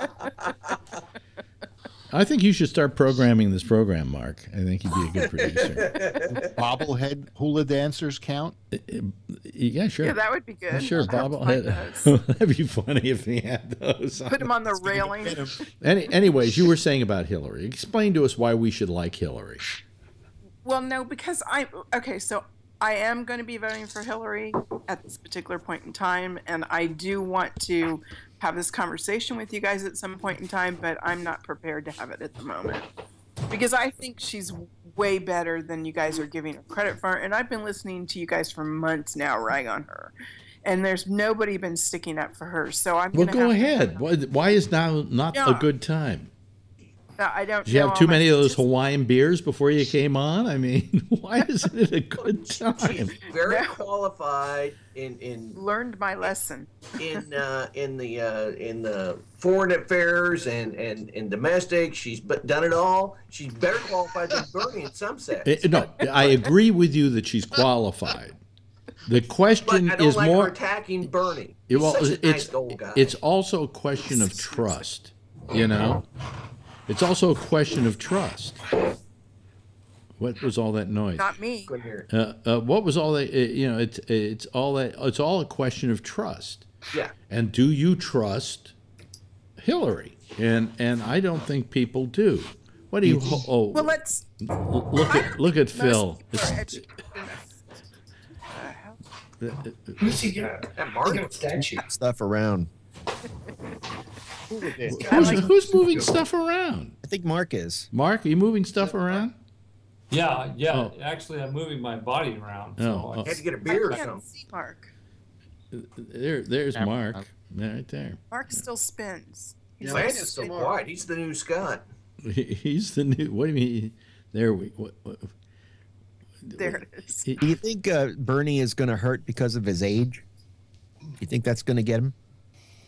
I think you should start programming this program, Mark. I think you'd be a good producer. Bobblehead hula dancers count? Yeah, sure. Yeah, that would be good. Sure, I'll find bobblehead. those. That'd be funny if we had those. Put them on the railing. Anyways, you were saying about Hillary. Explain to us why we should like Hillary. Well, no, because so I am going to be voting for Hillary at this particular point in time, and I do want to have this conversation with you guys at some point in time, but I'm not prepared to have it at the moment. Because I think she's way better than you guys are giving her credit for, and I've been listening to you guys for months now rag on her. And there's nobody been sticking up for her, so I'm Well, gonna go have ahead. Why is now not a good time? I don't. Did you know have too all my many of those statistics. Hawaiian beers before you came on? I mean, why isn't it a good time? Very qualified in Learned my lesson. in the foreign affairs and domestic. She's done it all. She's better qualified than Bernie in some sense. No, I agree with you that she's qualified. The question But I don't is like more. her attacking Bernie. He's Well, such a nice old guy. it's also a question of trust. You know, it's also a question of trust. What was all that noise? Not me. Couldn't hear it. What was all that? It's all that. It's all a question of trust. Yeah. And do you trust Hillary? And I don't think people do. What do you? Well, let's look at Phil. most people are It's- educated enough. Who's he got? That Mark. Statue. Stuff around. who's moving stuff around? I think Mark is. Mark, are you moving stuff around? Yeah. Oh. Actually, I'm moving my body around. Oh, So oh. Had to get a beer or I can't something. see Mark. There's Mark. Right there. Mark still spins. He's Man like is so quiet. He's the new Scott. He's the new. What do you mean? There we. What, there it is. Do you think Bernie is going to hurt because of his age? You think that's going to get him?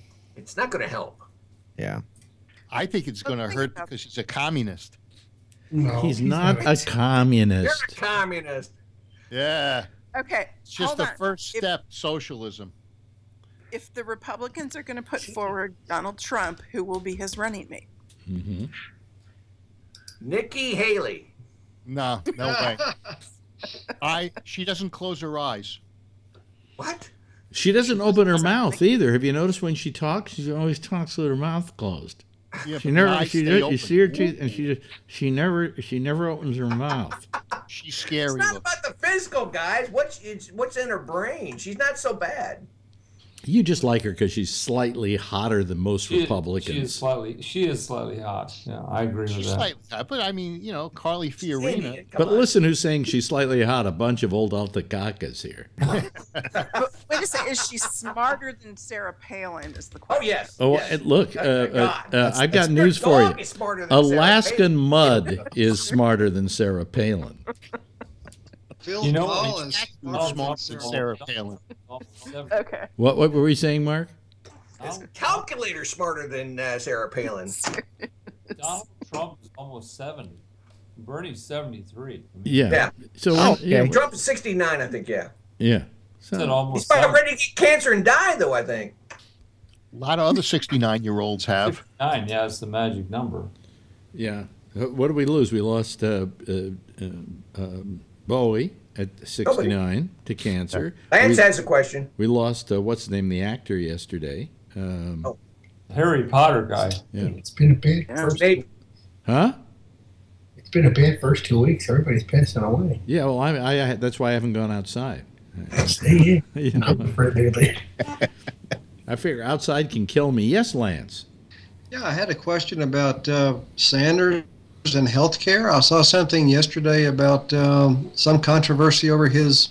It's not going to help. Yeah. I think it's going to hurt because he's a communist. No, He's not a communist. You're a communist. Yeah. Okay. It's just hold the on. first step, socialism. If the Republicans are going to put forward Donald Trump, who will be his running mate? Mm-hmm. Nikki Haley. No way. She doesn't close her eyes. What? She doesn't open her mouth either. Have you noticed when she talks? She always talks with her mouth closed. Yeah, She but never. the eyes She stay you open. see her teeth, and she never opens her mouth. She's scary. It's not looking. about the physical, guys. What's in her brain? She's not so bad. You just like her because she's slightly hotter than most Republicans. She is slightly hot. Yeah, I agree She's with that. slightly hot, but I mean, Carly Fiorina. Indian, come But on. listen, who's saying she's slightly hot? A bunch of old Altacacas here. But wait a second. Is she smarter than Sarah Palin? Is the question. Oh yes. Oh, yes. and look, God. I've got news Your for dog you. is smarter than Sarah Alaskan mud is smarter than Sarah Palin. Phil You know, Collins. Smart than Sarah Palin. Okay. What were we saying, Mark? His calculator smarter than Sarah Palin. Donald Trump is almost 70. Bernie's 73. Yeah. Yeah. So Okay. Trump is 69, I think. Yeah. yeah. Said So, almost He's about 70. ready to get cancer and die, though. I think. A lot of other 69-year-olds have. 9, yeah, it's the magic number. yeah. What did we lose? We lost Bowie at 69 to cancer. Lance has a question. We lost what's his name, the actor yesterday. Harry Potter guy. Yeah. It's been a bad first. Maybe. Huh? It's been a bad first 2 weeks. Everybody's passing away. Yeah. Well, I that's why I haven't gone outside. Stay in. You know, I prefer to be. I figure outside can kill me. Yes, Lance. Yeah, I had a question about Sanders and healthcare. I saw something yesterday about some controversy over his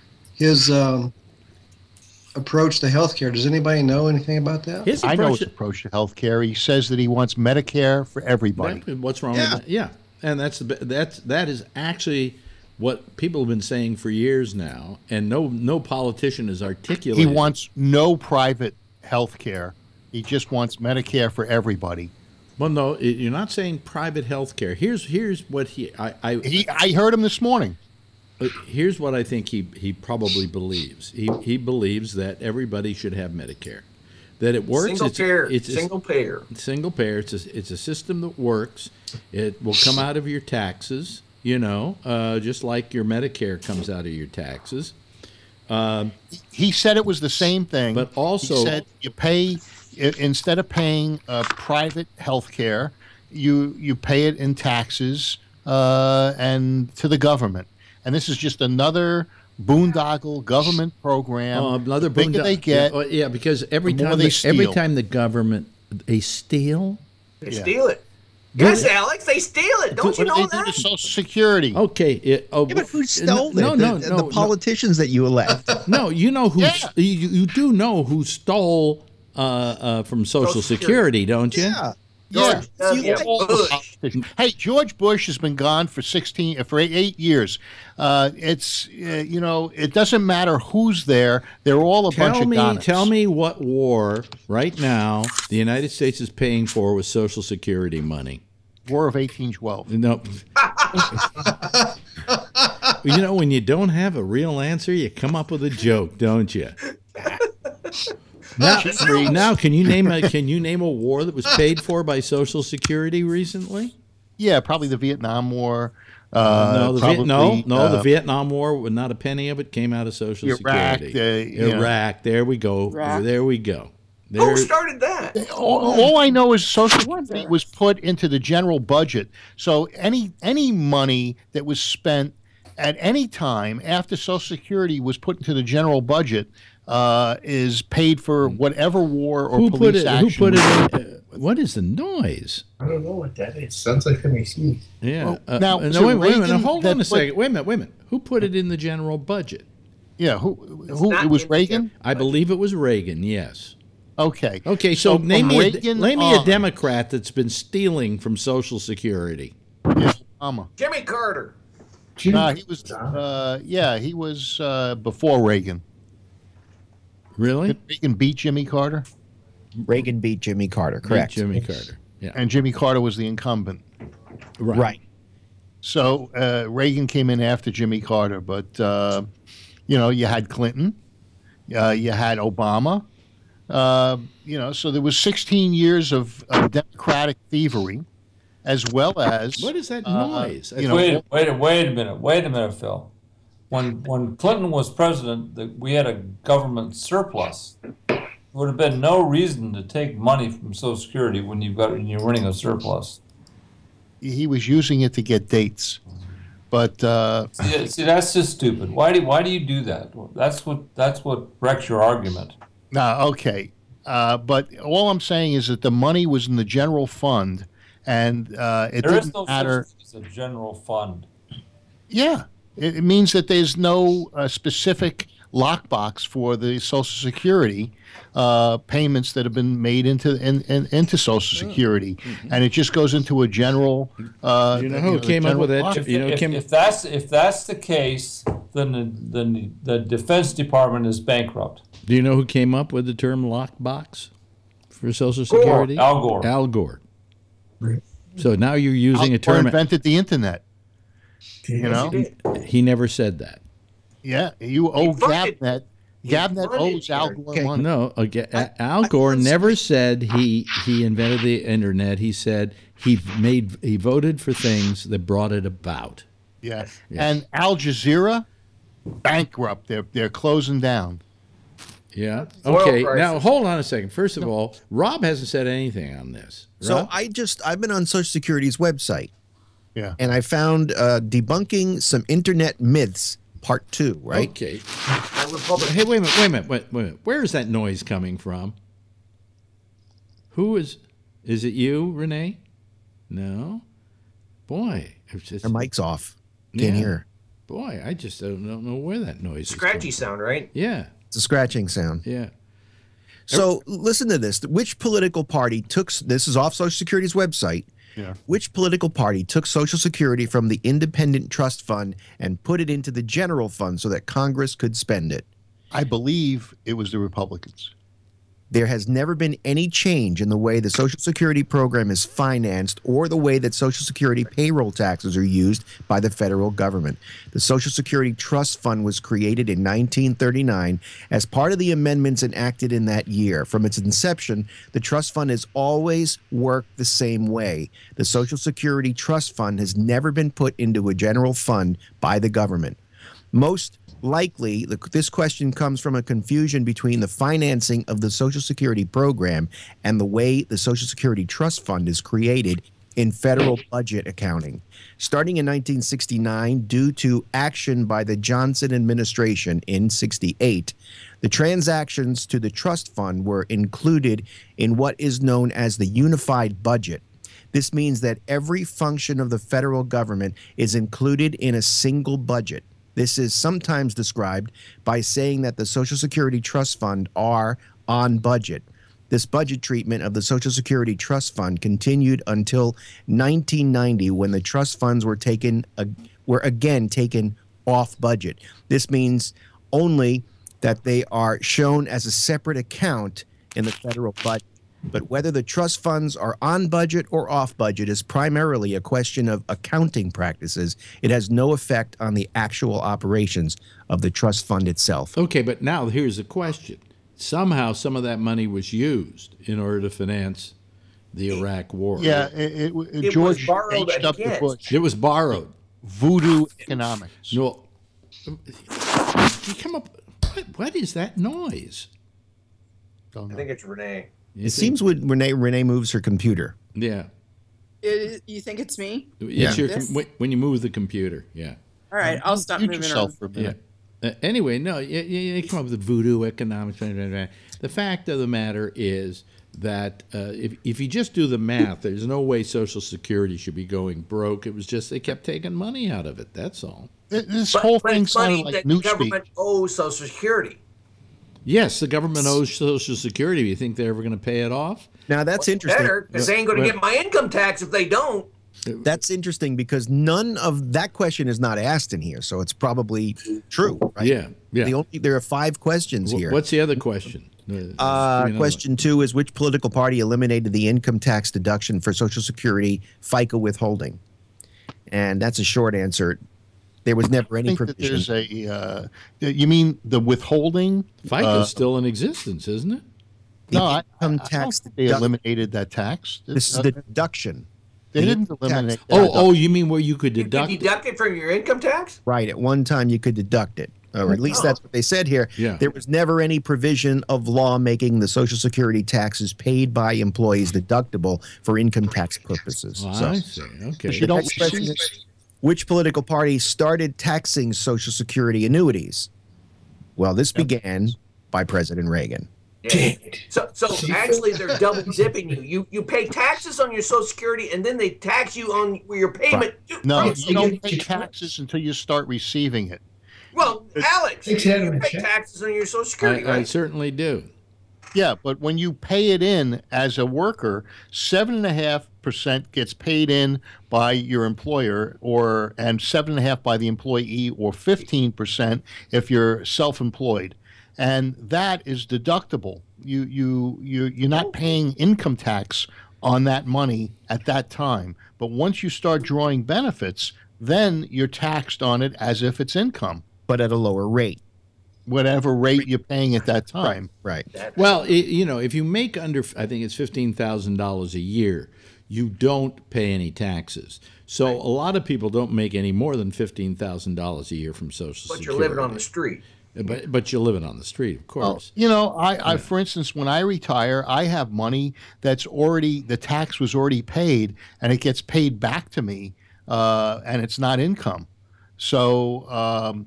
approach to healthcare. Does anybody know anything about that? His I know approach- his approach to health care. He says that he wants Medicare for everybody. What's wrong with that? Yeah, and that is actually what people have been saying for years now, and no politician has articulated. He wants no private health care. He just wants Medicare for everybody. Well, no, you're not saying private health care. Here's what I heard him this morning. Here's what I think he probably believes. He believes that everybody should have Medicare, that it works. Single payer. Single payer. It's a system that works. It will come out of your taxes. Just like your Medicare comes out of your taxes. He said it was the same thing. But also, he said you pay instead of paying private health care, you pay it in taxes and to the government. And this is just another boondoggle government program. Another the bigger boondoggle. they get. Yeah, because every the more time they steal. every time the government they steal. They steal it. Yes, Alex, they steal it. Don't you What know do they do that? to Social Security? Okay. Yeah, but who stole it? The politicians that you elect. No, you know who you do know who stole from Social Security, don't you? Yeah. Yeah. Bush. Hey, George Bush has been gone for 8 years. It doesn't matter who's there. They're all a bunch of goners. Tell me what war right now the United States is paying for with Social Security money. War of 1812. No. When you don't have a real answer, you come up with a joke, don't you? Now, can you name a war that was paid for by Social Security recently? Yeah, probably the Vietnam War. The Vietnam War. Not a penny of it came out of Social Security. Iraq. There we go. Iraq. There we go. Who started that? All I know is Social Security was put into the general budget. So any money that was spent at any time after Social Security was put into the general budget is paid for whatever war or police action. Who put it in? What is the noise? I don't know what that is. Sounds like somebody sneezed. Yeah. Now, wait a minute. Hold on a second. Wait a minute. Who put it in the general budget? Yeah, who it was Reagan? I believe it was Reagan. Yes. Okay. Okay. So name me a on. Democrat that's been stealing from Social Security. Yeah, Obama. Jimmy Carter. He was. He was before Reagan. Really? Did Reagan beat Jimmy Carter? Reagan beat Jimmy Carter, correct? Jimmy Carter. Yeah. And Jimmy Carter was the incumbent. Right. So Reagan came in after Jimmy Carter, but you had Clinton, you had Obama, so there was 16 years of Democratic thievery, as well as what is that noise? Wait a minute, Phil. When Clinton was president, we had a government surplus. There would have been no reason to take money from Social Security when you're running a surplus. He was using it to get dates, but see, that's just stupid. Why do you do that? That's what wrecks your argument. Okay, but all I'm saying is that the money was in the general fund, and it there is didn't no matter. such thing as a general fund. Yeah, it means that there's no specific lockbox for the Social Security payments that have been made into Social Security, and it just goes into a general. You know who came up with that? If that's the case, then the Defense Department is bankrupt. Do you know who came up with the term lockbox for Social Security? Al Gore. Al Gore. So now you're using a term. Al Gore invented the internet. He never said that. Yeah, you owe Gabnet. Gabnet owes Al Gore money. No, Al Gore never said he invented the internet. He said he voted for things that brought it about. Yeah. And Al Jazeera, bankrupt. They're closing down. Yeah. Okay. Now hold on a second. First of all, Rob hasn't said anything on this. So I've been on Social Security's website. Yeah. And I found debunking some internet myths, part 2, right? Okay. Hey, wait a minute. Where is that noise coming from? Who is it you, Renee? No? Boy. Our mic's off. Can't hear. Boy, I just don't know where that noise is Scratchy sound, right? Yeah. It's a scratching sound. Yeah. So listen to this. Which political party this is off Social Security's website. Yeah. Which political party took Social Security from the Independent Trust Fund and put it into the general fund so that Congress could spend it? I believe it was the Republicans. There has never been any change in the way the Social Security program is financed or the way that Social Security payroll taxes are used by the federal government. The Social Security Trust Fund was created in 1939 as part of the amendments enacted in that year. From its inception, the trust fund has always worked the same way. The Social Security Trust Fund has never been put into a general fund by the government. Most likely, this question comes from a confusion between the financing of the Social Security program and the way the Social Security Trust Fund is created in federal budget accounting. Starting in 1969, due to action by the Johnson administration in '68, the transactions to the trust fund were included in what is known as the unified budget. This means that every function of the federal government is included in a single budget. This is sometimes described by saying that the Social Security Trust Fund are on budget. This budget treatment of the Social Security Trust Fund continued until 1990, when the trust funds were again taken off budget. This means only that they are shown as a separate account in the federal budget. But whether the trust funds are on budget or off budget is primarily a question of accounting practices. It has no effect on the actual operations of the trust fund itself. Okay, but now here's the question. Somehow some of that money was used in order to finance the Iraq War. Yeah, George was borrowed H.W. Bush. It was borrowed. Voodoo economics. No. You come up. What is that noise? I think it's Renee. It seems when Renee moves her computer. Yeah. You think it's me? It's when you move the computer. Yeah. All right, I'll stop moving yourself around. for a minute. Yeah. Anyway, no, you come up with the voodoo economics. The fact of the matter is that if you just do the math, there's no way Social Security should be going broke. It was just they kept taking money out of it. That's all. This whole thing sounded like the government owes Social Security. Yes, the government owes Social Security. Do you think they're ever going to pay it off? Now, that's interesting. Better, because they ain't going to get my income tax if they don't. That's interesting because none of that question is not asked in here, so it's probably true, right? Yeah. There are 5 questions here. What's the other question? Question 2 is which political party eliminated the income tax deduction for Social Security FICA withholding? And that's a short answer. There was never any think that provision. there's you mean the withholding? FICA's still in existence, isn't it? The No, I income don't tax think they eliminated that tax. This is the deduction. They the didn't income tax eliminate that. Oh, you mean where you could You could deduct? deduct it from your income tax? Right. At one time, you could deduct it, or at least that's what they said here. Yeah. There was never any provision of law making the Social Security taxes paid by employees deductible for income tax purposes. Oh, So, I see. Okay. You don't next question is, which political party started taxing Social Security annuities? Well, this began by President Reagan. Yeah. So actually, they're double dipping you. You pay taxes on your Social Security, and then they tax you on your payment. No, Right. you don't pay taxes until you start receiving it. Well, Alex, you Takes it out of the pay check. taxes on your Social Security, I right? certainly do. Yeah, but when you pay it in as a worker, 7.5% gets paid in by your employer, and 7.5% by the employee, or 15% if you're self-employed, and that is deductible. You're not paying income tax on that money at that time. But once you start drawing benefits, then you're taxed on it as if it's income, But at a lower rate. whatever rate you're paying at that time. Right. Well, if you make under, I think it's $15,000 a year, you don't pay any taxes. So a lot of people don't make any more than $15,000 a year from Social But Security. you're living on the street. But you're living on the street, of Well, course. I for instance, when I retire, I have money that's already, the tax was already paid, and it gets paid back to me, and it's not income. So,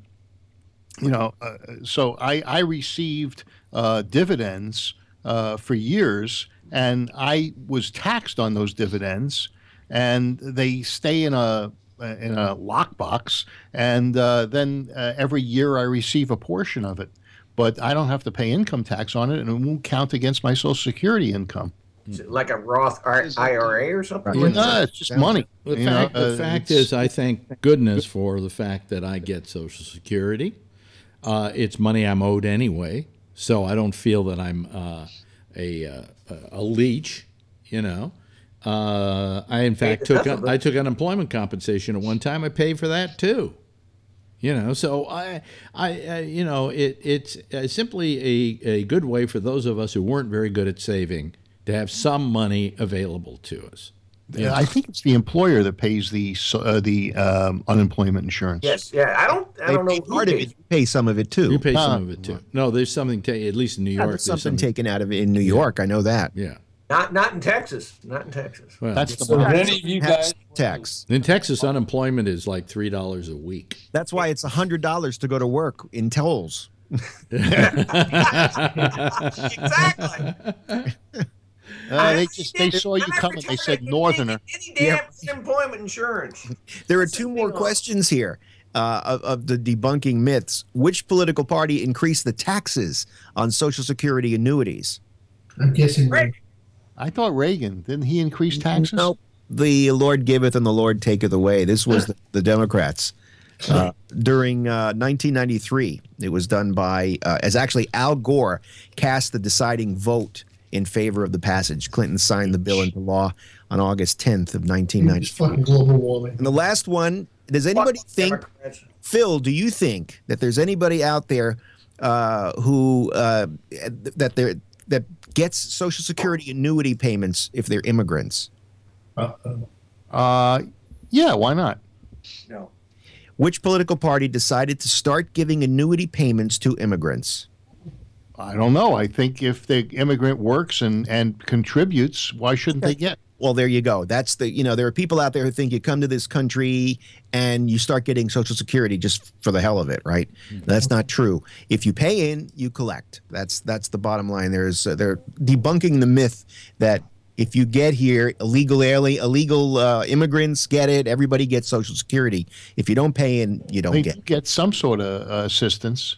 so I received dividends for years, and I was taxed on those dividends, and they stay in a lockbox, and then every year I receive a portion of it, but I don't have to pay income tax on it, and it won't count against my Social Security income. Is it like a Roth IRA or something? Well, no, it's just money. The fact is, I thank goodness for the fact that I get Social Security. It's money I'm owed anyway, so I don't feel that I'm a leech, I in fact took unemployment compensation at one time. I paid for that too, So it's simply a good way for those of us who weren't very good at saving to have some money available to us. Yeah, I think it's the employer that pays the unemployment insurance. Yes, yeah. I don't know. Part of it, you pay some of it too. You pay some of it too. No, there's something at least in New York. There's something taken out of it in New York. I know that. Yeah. Not in Texas. Not in Texas. Well, That's the So problem. if any of you guys, Tax. in Texas, unemployment is like $3 a week. That's why it's $100 to go to work in tolls. Exactly. They saw you coming. They said Northerner. Any damn unemployment insurance. There are two more questions here of the debunking myths. Which political party increased the taxes on Social Security annuities? I'm guessing. Right. I thought Reagan, didn't he increase taxes? Nope. The Lord giveth and the Lord taketh away. This was the Democrats. During 1993, it was done by, as actually Al Gore cast the deciding vote in favor of the passage. Clinton signed the bill into law on August 10th of It's 1993. fucking global warming. And the last one, does anybody think, Phil, do you think that there's anybody out there who that gets Social Security annuity payments if they're immigrants? Yeah, why not? No. Which political party decided to start giving annuity payments to immigrants? I don't know. I think if the immigrant works and contributes, why shouldn't they get? Well, there you go. That's there are people out there who think you come to this country and you start getting Social Security just for the hell of it, right? Mm-hmm. That's not true. If you pay in, you collect. That's the bottom line. They're debunking the myth that if you get here illegal immigrants get it. Everybody gets Social Security. If you don't pay in, you don't They get some sort of assistance.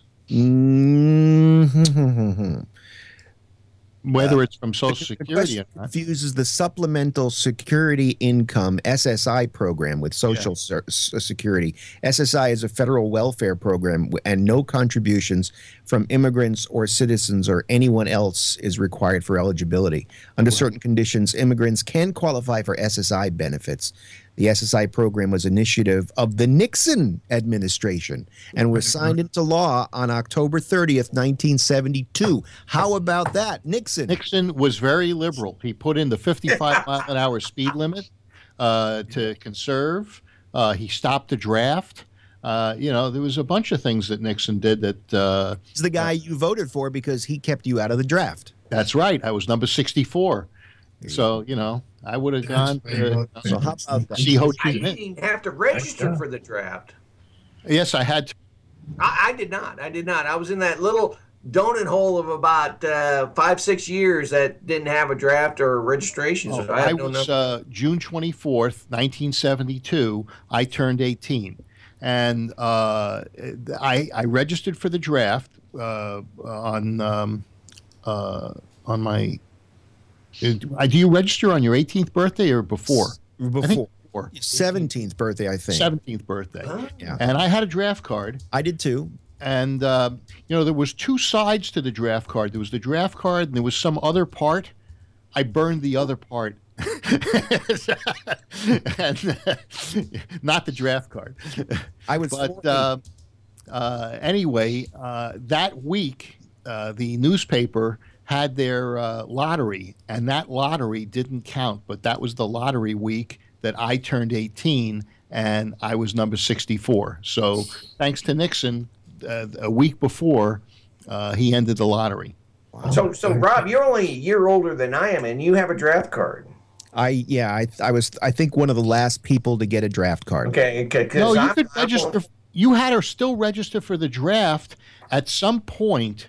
Mm-hmm. Whether it's from Social Security or not. Confuses the Supplemental Security Income SSI program with Social Security. SSI is a federal welfare program, and no contributions from immigrants or citizens or anyone else is required for eligibility. Under certain conditions, immigrants can qualify for SSI benefits. The SSI program was an initiative of the Nixon administration and was signed into law on October 30th, 1972. How about that, Nixon? Nixon was very liberal. He put in the 55-mile-an-hour speed limit to conserve. He stopped the draft. There was a bunch of things that Nixon did that. He's the guy you voted for because he kept you out of the draft. That's right. I was number 64. So, I would have gone to So how about that? see Ho Chi I didn't Minh. even have to register for the draft. Yes, I had to. I did not. I was in that little donut hole of about 5-6 years that didn't have a draft or a registration. So I don't know. June 24th, 1972, I turned 18. And I registered for the draft on my. Do you register on your 18th birthday or before? Before. 17th birthday, I think. 17th birthday. Huh? Yeah. And I had a draft card. I did too. And, there was two sides to the draft card. There was the draft card and there was some other part. I burned the other part. And, not the draft card. I was anyway, that week, the newspaper had their lottery, and that lottery didn't count, but that was the lottery week that I turned 18, and I was number 64. So thanks to Nixon, a week before, he ended the lottery. Wow. So Rob, you're only a year older than I am, and you have a draft card. I was I think one of the last people to get a draft card. Okay. No, you could register. You had to still register for the draft at some point,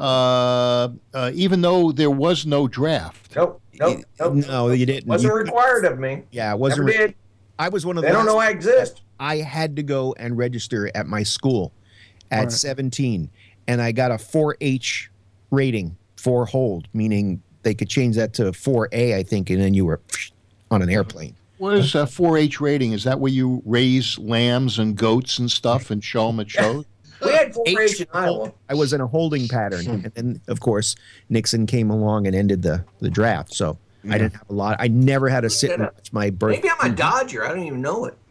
even though there was no draft. Nope. No, you didn't. Wasn't required of me. Yeah, it wasn't. Never did. I was one of the. They don't know I exist. I had to go and register at my school at 17, and I got a 4H rating, 4 hold, meaning they could change that to 4A, I think, and then you were on an airplane. What is a 4-H rating? Is that where you raise lambs and goats and stuff and show them at shows? We had 4-H in Iowa. I was in a holding pattern, and then of course Nixon came along and ended the draft. So I didn't have a lot. I never had to sit and watch my birthday. Maybe I'm a Dodger. I don't even know it.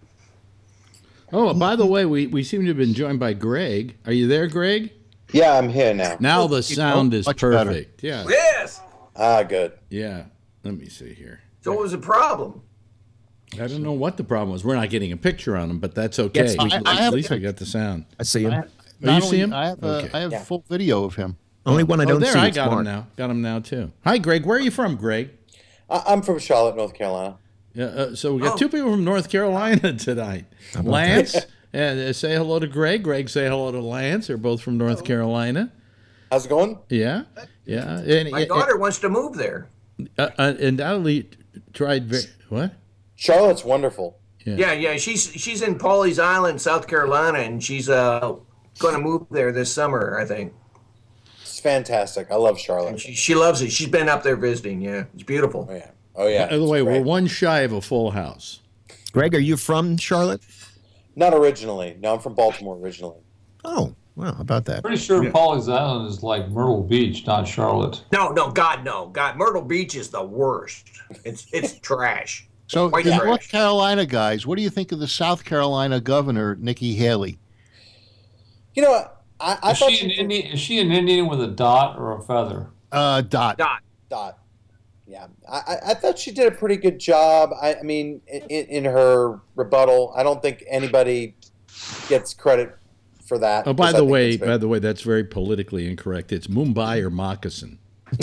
Oh, by the way, we seem to have been joined by Greg. Are you there, Greg? Yeah, I'm here now. Now the sound is perfect. Yeah. Yes. Good. Yeah. Let me see here. So what was the problem? I don't know what the problem was. We're not getting a picture on him, but that's okay. Yes, At least we got the sound. I see him. You see him? I have full video of him. Only one I don't there, see. I got him now. Got him now too. Hi, Greg. Where are you from, Greg? I'm from Charlotte, North Carolina. Yeah. So we got two people from North Carolina tonight. Lance, say hello to Greg. Greg, say hello to Lance. They're both from North Carolina. How's it going? Yeah. My daughter wants to move there. Undoubtedly tried. What? Charlotte's wonderful. Yeah. She's in Pawleys Island, South Carolina, and she's going to move there this summer, I think. It's fantastic. I love Charlotte. And she loves it. She's been up there visiting. Yeah, it's beautiful. Oh yeah. By the way, we're one shy of a full house. Greg, are you from Charlotte? Not originally. No, I'm from Baltimore originally. Oh, well, how about that? Pretty sure Pawleys Island is like Myrtle Beach, not Charlotte. No, God, no. God, Myrtle Beach is the worst. It's trash. So, Quite the trash. North Carolina guys, what do you think of the South Carolina governor, Nikki Haley? You know what? I Is thought she an Indian with a dot or a feather? Dot. Yeah, I thought she did a pretty good job. I mean, in her rebuttal, I don't think anybody gets credit for that. Oh, by the way, that's very politically incorrect. It's Mumbai or moccasin.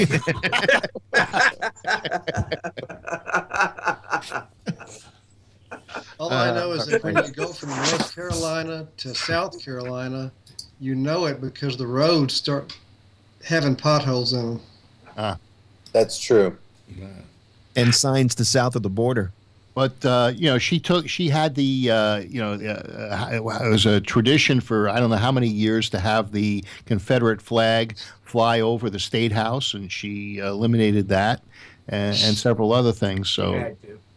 All I know is that when you go from North Carolina to South Carolina, you know it because the roads start having potholes in them. That's true. And signs to south of the border. But she had the it was a tradition for I don't know how many years to have the Confederate flag fly over the State House, and she eliminated that and several other things. So,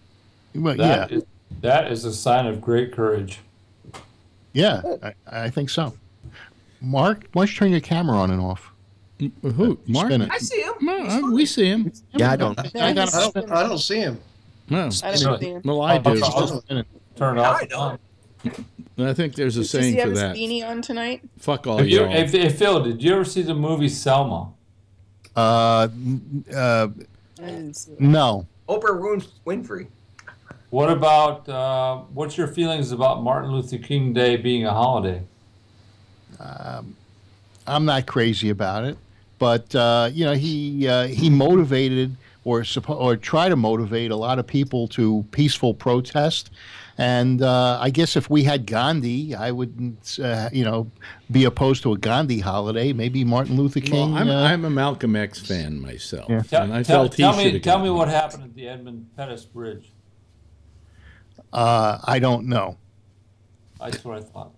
That is a sign of great courage. Yeah, I think so. Mark, why don't you turn your camera on and off? Who? Mark? I see him. No, we see him. Yeah, I don't. I don't see him. No. I don't see him. Well, I do. Turn it off. I think there's a Does saying he have for his that. beanie on tonight? Fuck all Have you, y'all. Phil, did you ever see the movie Selma? I didn't see it. No. Oprah Winfrey. What about what's your feelings about Martin Luther King Day being a holiday? I'm not crazy about it, but you know, he motivated or tried to motivate a lot of people to peaceful protest. And I guess if we had Gandhi, I wouldn't, you know, be opposed to a Gandhi holiday. Maybe Martin Luther King. Well, I'm a Malcolm X fan myself, Yeah. and I felt he should have. Tell me what happened at the Edmund Pettus Bridge. I don't know. That's what I thought.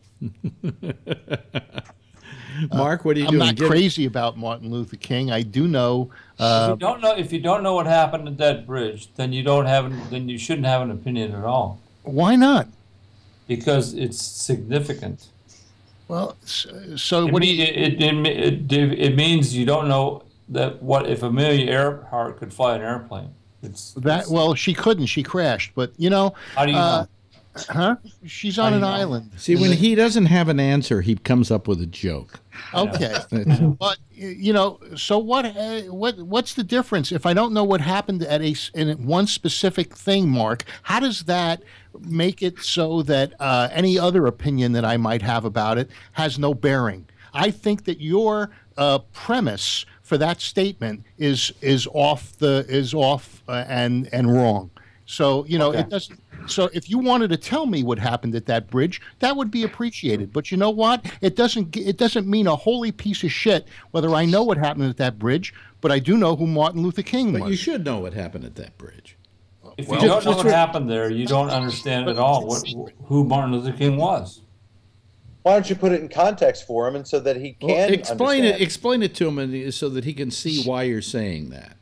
Mark, what are you I'm doing? not crazy about Martin Luther King. I do know. If you don't know what happened at that bridge, then you shouldn't have an opinion at all. Why not? Because it's significant. Well, so It, what? it means you don't know that what if Amelia Earhart could fly an airplane. Well, she couldn't. She crashed. But you know, how do you know? Huh? She's on an island. See, when he doesn't have an answer, he comes up with a joke. Okay, but you know, so what's the difference? If I don't know what happened in one specific thing, Mark, how does that make it so that any other opinion that I might have about it has no bearing? I think that your premise for that statement is off and wrong. So you know, it doesn't. So if you wanted to tell me what happened at that bridge, that would be appreciated. But you know what? It doesn't mean a holy piece of shit whether I know what happened at that bridge, but I do know who Martin Luther King was. But you should know what happened at that bridge. If you don't know what happened there, you don't understand at all who Martin Luther King was. Why don't you put it in context for him, and so that he can explain understand. Explain it to him, so that he can see why you're saying that.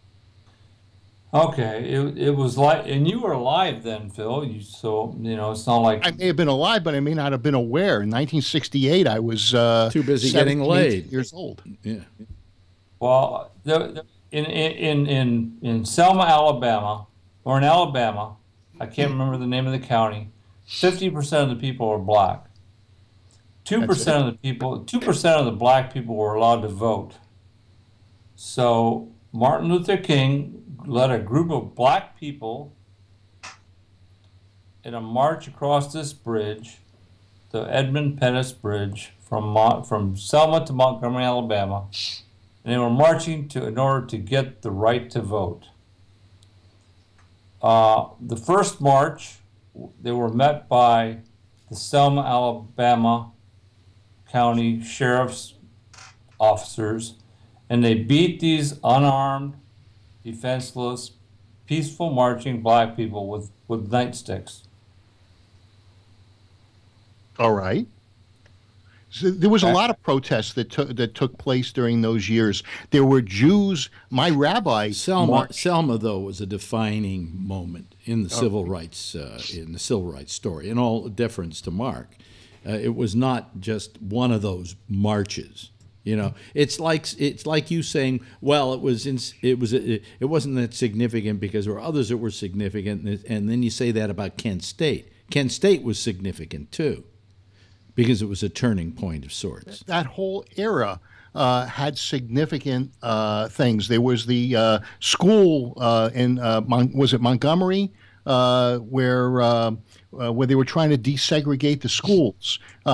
Okay, it was like, and you were alive then, Phil. So you know, it's not like I may have been alive, but I may not have been aware. In 1968, I was too busy getting laid. Years old. Yeah. Well, in Selma, Alabama, or in Alabama, I can't remember the name of the county. 50% of the people are black. 2% of the people, 2% of the black people were allowed to vote. So Martin Luther King led a group of black people in a march across this bridge, the Edmund Pettus Bridge, from Selma to Montgomery, Alabama, and they were marching in order to get the right to vote. The first march, they were met by the Selma, Alabama County Sheriff's officers, and they beat these unarmed, defenseless, peaceful marching black people with nightsticks. All right. So there was a lot of protests that took place during those years. There were Jews. My rabbi Selma, though, was a defining moment in the civil rights story. In all deference to Mark, it was not just one of those marches. You know, it's like you saying, well, it wasn't that significant because there were others that were significant, and then you say that about Kent State. Kent State was significant too, because it was a turning point of sorts. That whole era had significant things. There was the school in was it Montgomery, where they were trying to desegregate the schools.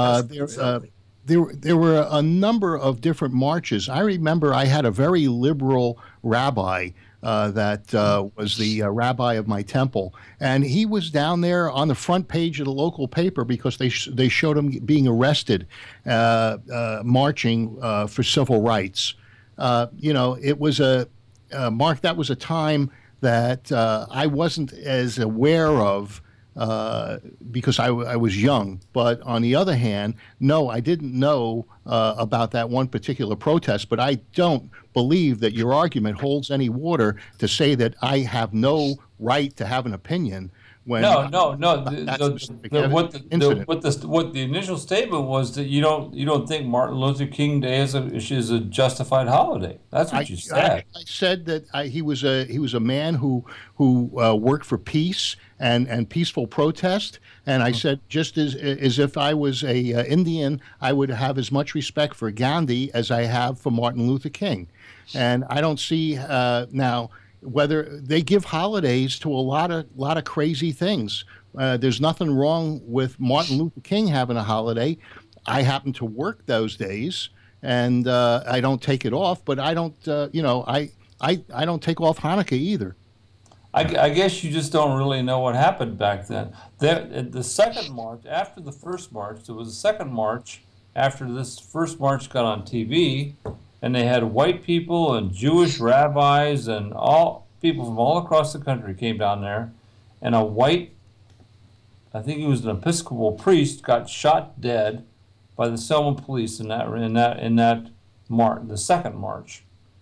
There were a number of different marches. I remember I had a very liberal rabbi that was the rabbi of my temple, and he was down there on the front page of the local paper because they showed him being arrested, marching for civil rights. You know, it was Mark. That was a time that I wasn't as aware of. Because I was young. But on the other hand, no, I didn't know about that one particular protest, but I don't believe that your argument holds any water to say that I have no right to have an opinion when No. that specific incident. What the initial statement was that you don't think Martin Luther King Day is a justified holiday. That's what you said. I said that he was a man who worked for peace and peaceful protest. And I said, just as if I was a Indian, I would have as much respect for Gandhi as I have for Martin Luther King. And I don't see now whether they give holidays to a lot of crazy things. There's nothing wrong with Martin Luther King having a holiday. I happen to work those days, and I don't take it off. But I don't, I don't take off Hanukkah either. I guess you just don't really know what happened back then. The second march, after the first march, there was a second march after this first march got on TV, and they had white people and Jewish rabbis and all people from all across the country came down there, and a white, I think he was an Episcopal priest, got shot dead by the Selma police in that march, the second march.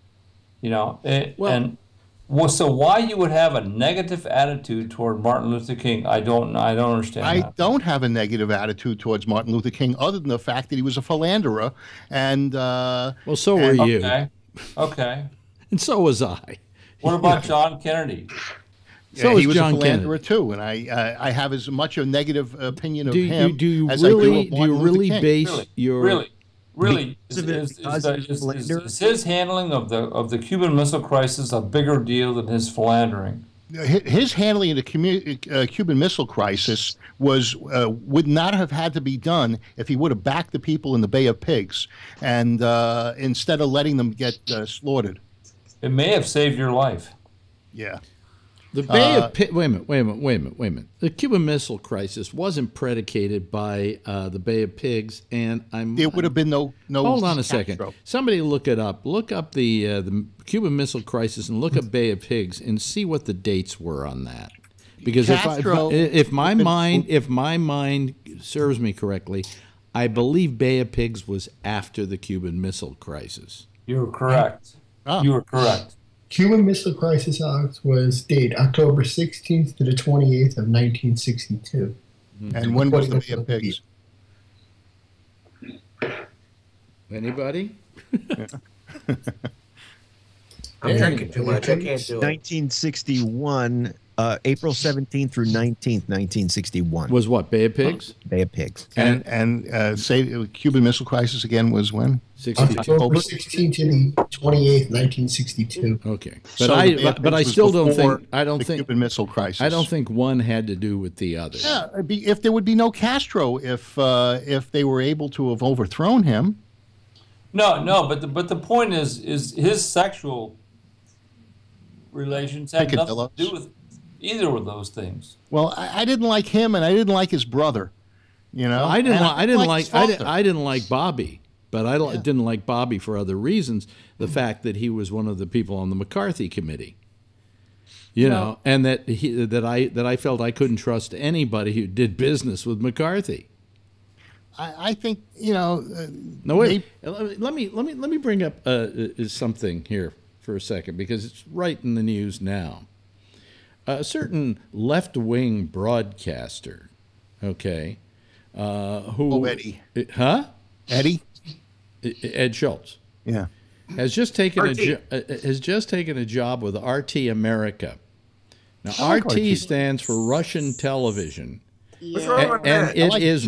So why you would have a negative attitude toward Martin Luther King, I don't understand. I don't have a negative attitude towards Martin Luther King, other than the fact that he was a philanderer, and well, so were you. Okay. And so was I. What about John Kennedy? So he was John a philanderer too, and I have as much a negative opinion of him as I do of Martin Luther King. Base your Really, is his handling of the Cuban Missile Crisis a bigger deal than his philandering? His handling of the Cuban Missile Crisis would not have had to be done if he would have backed the people in the Bay of Pigs, and instead of letting them get slaughtered. It may have saved your life. Yeah. The Bay of Pigs. Wait a minute. The Cuban Missile Crisis wasn't predicated by the Bay of Pigs, and there would have been no. Hold on a second. Somebody look it up. Look up the Cuban Missile Crisis and look up Bay of Pigs and see what the dates were on that. Because if my mind serves me correctly, I believe Bay of Pigs was after the Cuban Missile Crisis. You're correct. You were correct. Cuban Missile Crisis was dated October 16th to the 28th of 1962. And when was the Bay of Pigs? Anybody? I'm drinking too much. I can't do it. 1961, April 17th through 19th, 1961. Was what, Bay of Pigs? Bay of Pigs. And say Cuban Missile Crisis again was when? October 16th to the 28th, 1962. Okay, but I still don't think Cuban Missile Crisis. I don't think one had to do with the other. Yeah, if there would be no Castro if they were able to have overthrown him. No, but the point is his sexual relations had nothing to do with either of those things. Well, I didn't like him, and I didn't like his brother. I didn't like Bobby. But I didn't like Bobby for other reasons. The fact that he was one of the people on the McCarthy committee, and that I felt I couldn't trust anybody who did business with McCarthy. I think No, wait. Let me bring up something here for a second, because it's right in the news now. A certain left-wing broadcaster, okay, who Eddie, Eddie. Ed Schultz, has just taken a job with RT America. Now, RT stands for Russian television, and it is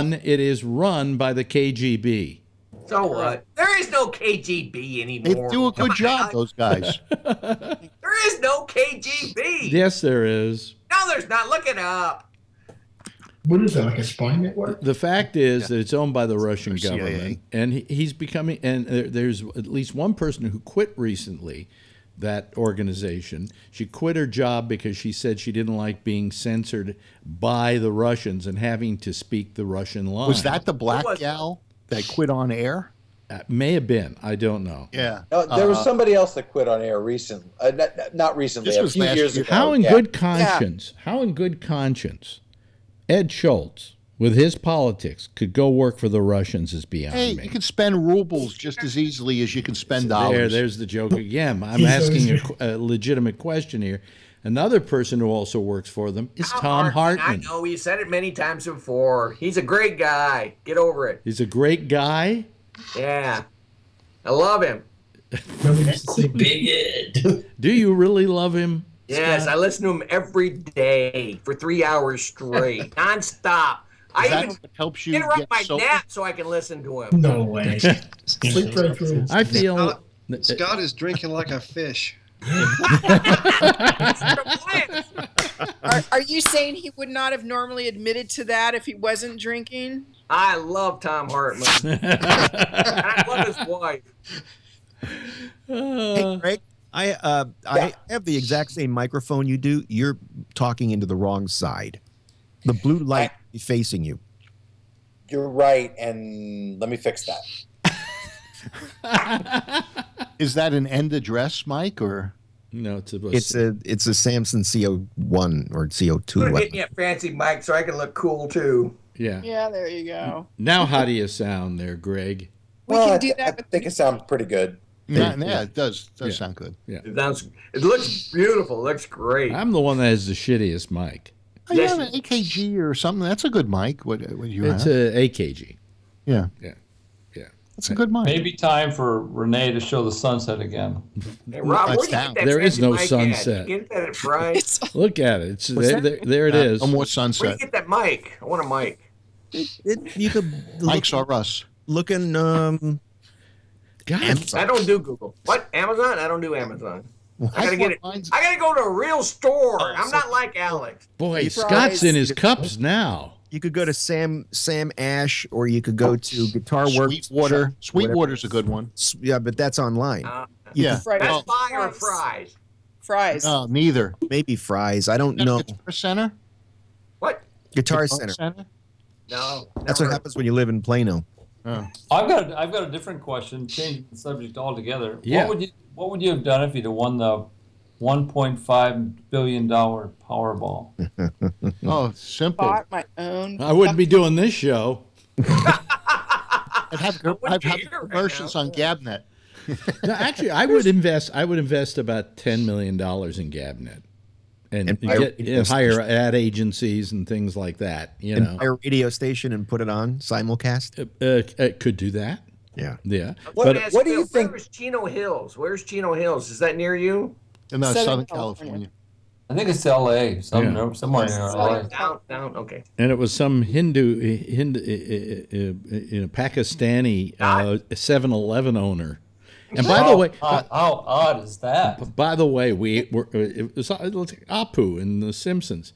run by the KGB. So what? There is no KGB anymore. They do a good job, those guys. There is no KGB. Yes, there is. No, there's not. Look it up. What is that, like a spy network? The fact is that it's owned by the Russian government, and he's becoming. And there's at least one person who quit recently that organization. She quit her job because she said she didn't like being censored by the Russians and having to speak the Russian line. Was that the black gal that quit on air? May have been. I don't know. Yeah. There was somebody else that quit on air recently. Not recently. This was a few years ago. How in good conscience? How in good conscience? Ed Schultz, with his politics, could go work for the Russians is beyond me. You can spend rubles just as easily as you can spend dollars. There's the joke again. I'm asking a legitimate question here. Another person who also works for them is Tom Hartman. I know, he said it many times before. He's a great guy. Get over it. He's a great guy? Yeah. I love him. Remember, used to say Big Ed. Do you really love him? Yes, Scott? I listen to him every day for 3 hours straight, nonstop. I even helps you interrupt get my sober? nap so I can listen to him. No way. Sleep right through. I feel... Scott is drinking like a fish. Are you saying he would not have normally admitted to that if he wasn't drinking? I love Tom Hartman. And I love his wife. Hey, Greg, I have the exact same microphone you do. You're talking into the wrong side. The blue light is facing you. You're right, and let me fix that. Is that an end address, Mike, or no? It's a Samsung CO1 or CO2. I'm getting a fancy mic so I can look cool too. Yeah. Yeah, there you go. Now, how do you sound there, Greg? We can do that. I think it sounds pretty good. Yeah, it does sound good. Yeah. It looks beautiful. It looks great. I'm the one that has the shittiest mic. Oh, you have an AKG or something. That's a good mic. What you have? It's a AKG. Yeah. Yeah. Yeah. That's a good mic. Maybe time for Renee to show the sunset again. Hey, Rob, where'd you get that There is fancy no mic at? sunset. You get that at Price? Look at it. It's there it is. No more Where'd sunset. you get that mic? I want a mic. You could Mics are us. looking. God, I don't do Google. What? Amazon? I don't do Amazon. I gotta get it. Mine's- I gotta go to a real store. I'm not like Alex. boy, Scott's in his cups now. You could go to Sam Ash, or you could go to Guitar Works. Sweetwater. Sweetwater's a good one. Yeah, but that's online. Yeah. That's Fry or Fries. Fries. No, neither. Maybe Fries. I don't know. Guitar Center? What? Guitar Center. No. That's what happens when you live in Plano. Oh. I've got a different question, changing the subject altogether. Yeah. What would you have done if you'd have won the $1.5 billion Powerball? Oh, simple. Bought my own. I wouldn't be doing this show. I'd have wouldn't be here right commercials now. on Gabnet. No, actually, I would invest about $10 million in Gabnet, and hire ad agencies and things like that. You know, Empire radio station and put it on simulcast. Could do that. Yeah. Yeah. What do you think- Where's Chino Hills? Where's Chino Hills? Is that near you? In Southern Southern California. California. I think it's L.A. Somewhere near L.A. Down. Okay. And it was some Hindu Pakistani 7-Eleven owner. And by the way, How odd is that? by the way, it was Apu in The Simpsons.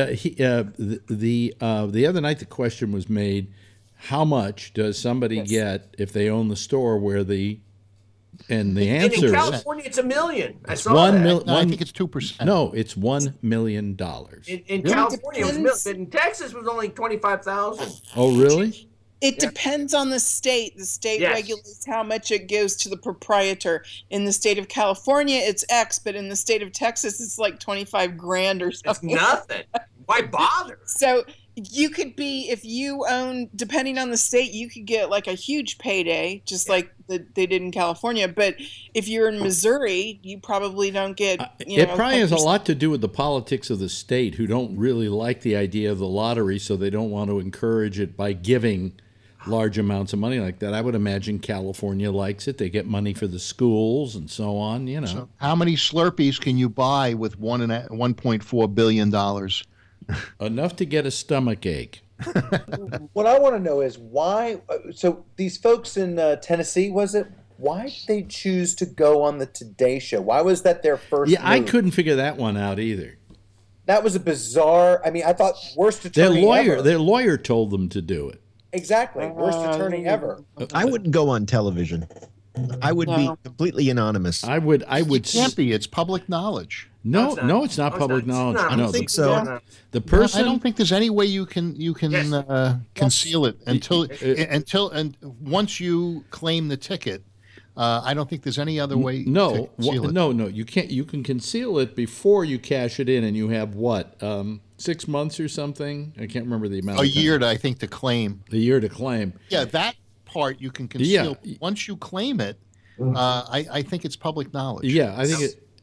The other night the question was made: how much does somebody get if they own the store where the and the And answer in is California, it's $1 million. I saw $1 that. million. No, I think it's 2%. No, it's $1 million. In California, it was $1 million. In Texas, it was only 25,000. Oh, really? It depends on the state. The state Yes. regulates how much it gives to the proprietor. In the state of California, it's X, but in the state of Texas, it's like 25 grand or It's something. nothing. Why bother? So you could be, if you own, depending on the state, you could get like a huge payday, just like they did in California. But if you're in Missouri, you probably don't get. It probably has a lot to do with the politics of the state, who don't really like the idea of the lottery, so they don't want to encourage it by giving large amounts of money like that. I would imagine California likes it. They get money for the schools and so on. You know, So how many Slurpees can you buy with $1.4 billion? enough to get a stomach ache. What I want to know is why. So these folks in Tennessee, was it? Why did they choose to go on the Today Show? Why was that their first? Yeah, I move? couldn't figure that one out either. That was a bizarre. I mean, I thought worst attorney ever. Their lawyer told them to do it. Exactly, worst attorney ever. I wouldn't go on television. I would be No. completely anonymous. I would. It can't be. It's public knowledge. No, it's not public knowledge. I don't No, think so. the I person. don't think there's any way you can conceal it until once you claim the ticket. I don't think there's any other way. to No, conceal it. no, you can't. You can conceal it before you cash it in, and you have what, 6 months or something? I can't remember the amount. A of time. year, I think, to claim. A year to claim. Yeah, that part you can conceal. Yeah. Once you claim it, I think it's public knowledge. Yeah, I think it.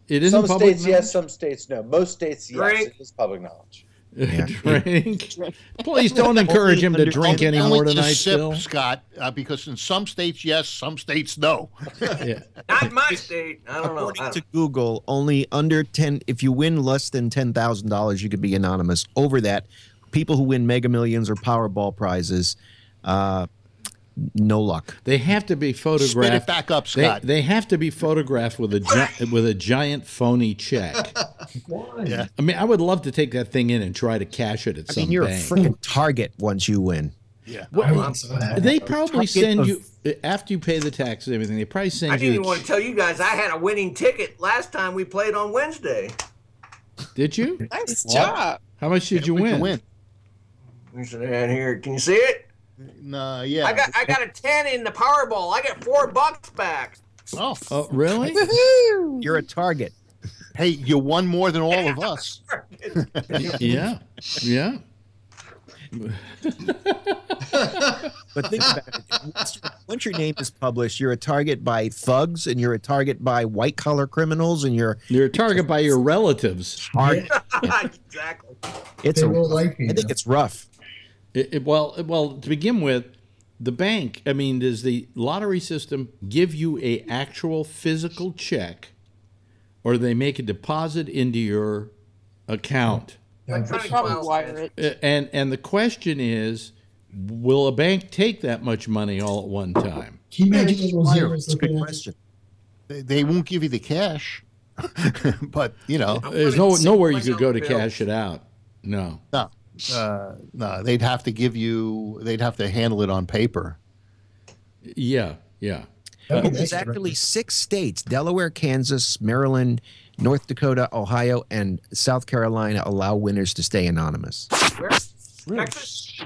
It isn't Some public states yes, some states no. Most states yes, Drink. it is public knowledge. Drink. Please don't encourage him to drink anymore Only to tonight, sip, Phil. Scott, because in some states yes, some states no. Yeah. Not my state. I don't know. According to Google, only under 10, if you win less than $10,000, you could be anonymous. Over that, people who win Mega Millions or Powerball prizes, no luck. They have to be photographed. Spit it back up, Scott. They have to be photographed with a giant phony check. Why? Yeah. I mean, I would love to take that thing in and try to cash it at some You're bank. a freaking target once you win. Yeah. I'm so happy. They probably Target send of- you after you pay the taxes and everything. They probably send I you. didn't even want to tell you guys I had a winning ticket last time we played on Wednesday. Did you? Nice job. How much did you What'd win? There's it down here. Can you see it? No, yeah. I got a 10 in the Powerball. I got $4 back. Oh, Oh, really? You're a target. hey, you won more than all of us. Yeah. Yeah. But think about it. Once your name is published, you're a target by thugs, and you're a target by white collar criminals, and you're You're a target by your relatives. target. Exactly. It's They a, won't like me. I think though. it's rough. Well, to begin with, the bank. I mean, does the lottery system give you a actual physical check, or do they make a deposit into your account? Electronic Probably files, wire it. And the question is, will a bank take that much money all at one time? Can you imagine those little zeros It's a good looking at question. They won't give you the cash, but you know, There's nowhere you could go to cash it out. No. no, they'd have to give you. They'd have to handle it on paper. Yeah. Yeah. That'd be There's nice. actually 6 states: Delaware, Kansas, Maryland, North Dakota, Ohio, and South Carolina allow winners to stay anonymous. Where? Texas?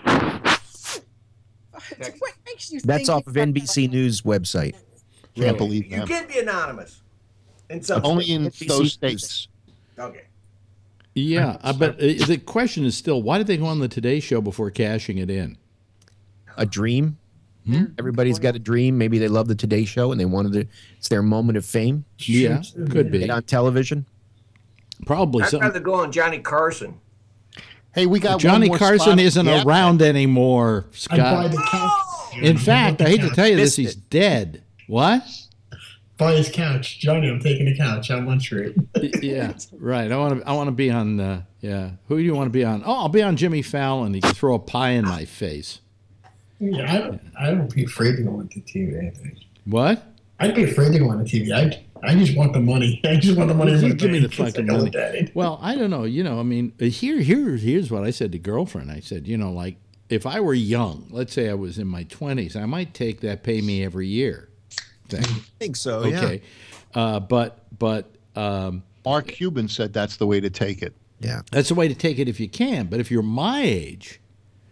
What makes you That's think off of NBC News website. Can't believe You them. can be anonymous. In some Only in NBC those News. states. Okay. Yeah. But the question is still, why did they go on the Today Show before cashing it in? A dream. Everybody's got a dream. Maybe they love the Today Show and they wanted to. It's their moment of fame. Yeah, could be. Get on television. Probably I'd something. rather go on Johnny Carson. Hey, we got Johnny one more Carson spot. isn't Yeah. around anymore, I'd buy Scott. the couch. In fact, I hate to tell you this, Missed he's it. dead. What? Buy his couch. Johnny, I'm taking the couch on one street. Yeah, right. I want to be on. Yeah, who do you want to be on? Oh, I'll be on Jimmy Fallon. He can throw a pie in my face. Yeah, I don't be afraid to go on the TV, Anthony. What? I'd be afraid to go on the TV. I just want the money. I just want the money. in my Give me the bank. It's fucking like, oh, money. Daddy. Well, I don't know. I mean, here's what I said to girlfriend. I said, like, if I were young, let's say I was in my 20s, I might take that pay me every year thing. I think so. Okay, but Mark Cuban said that's the way to take it. Yeah. that's the way to take it if you can. But if you're my age,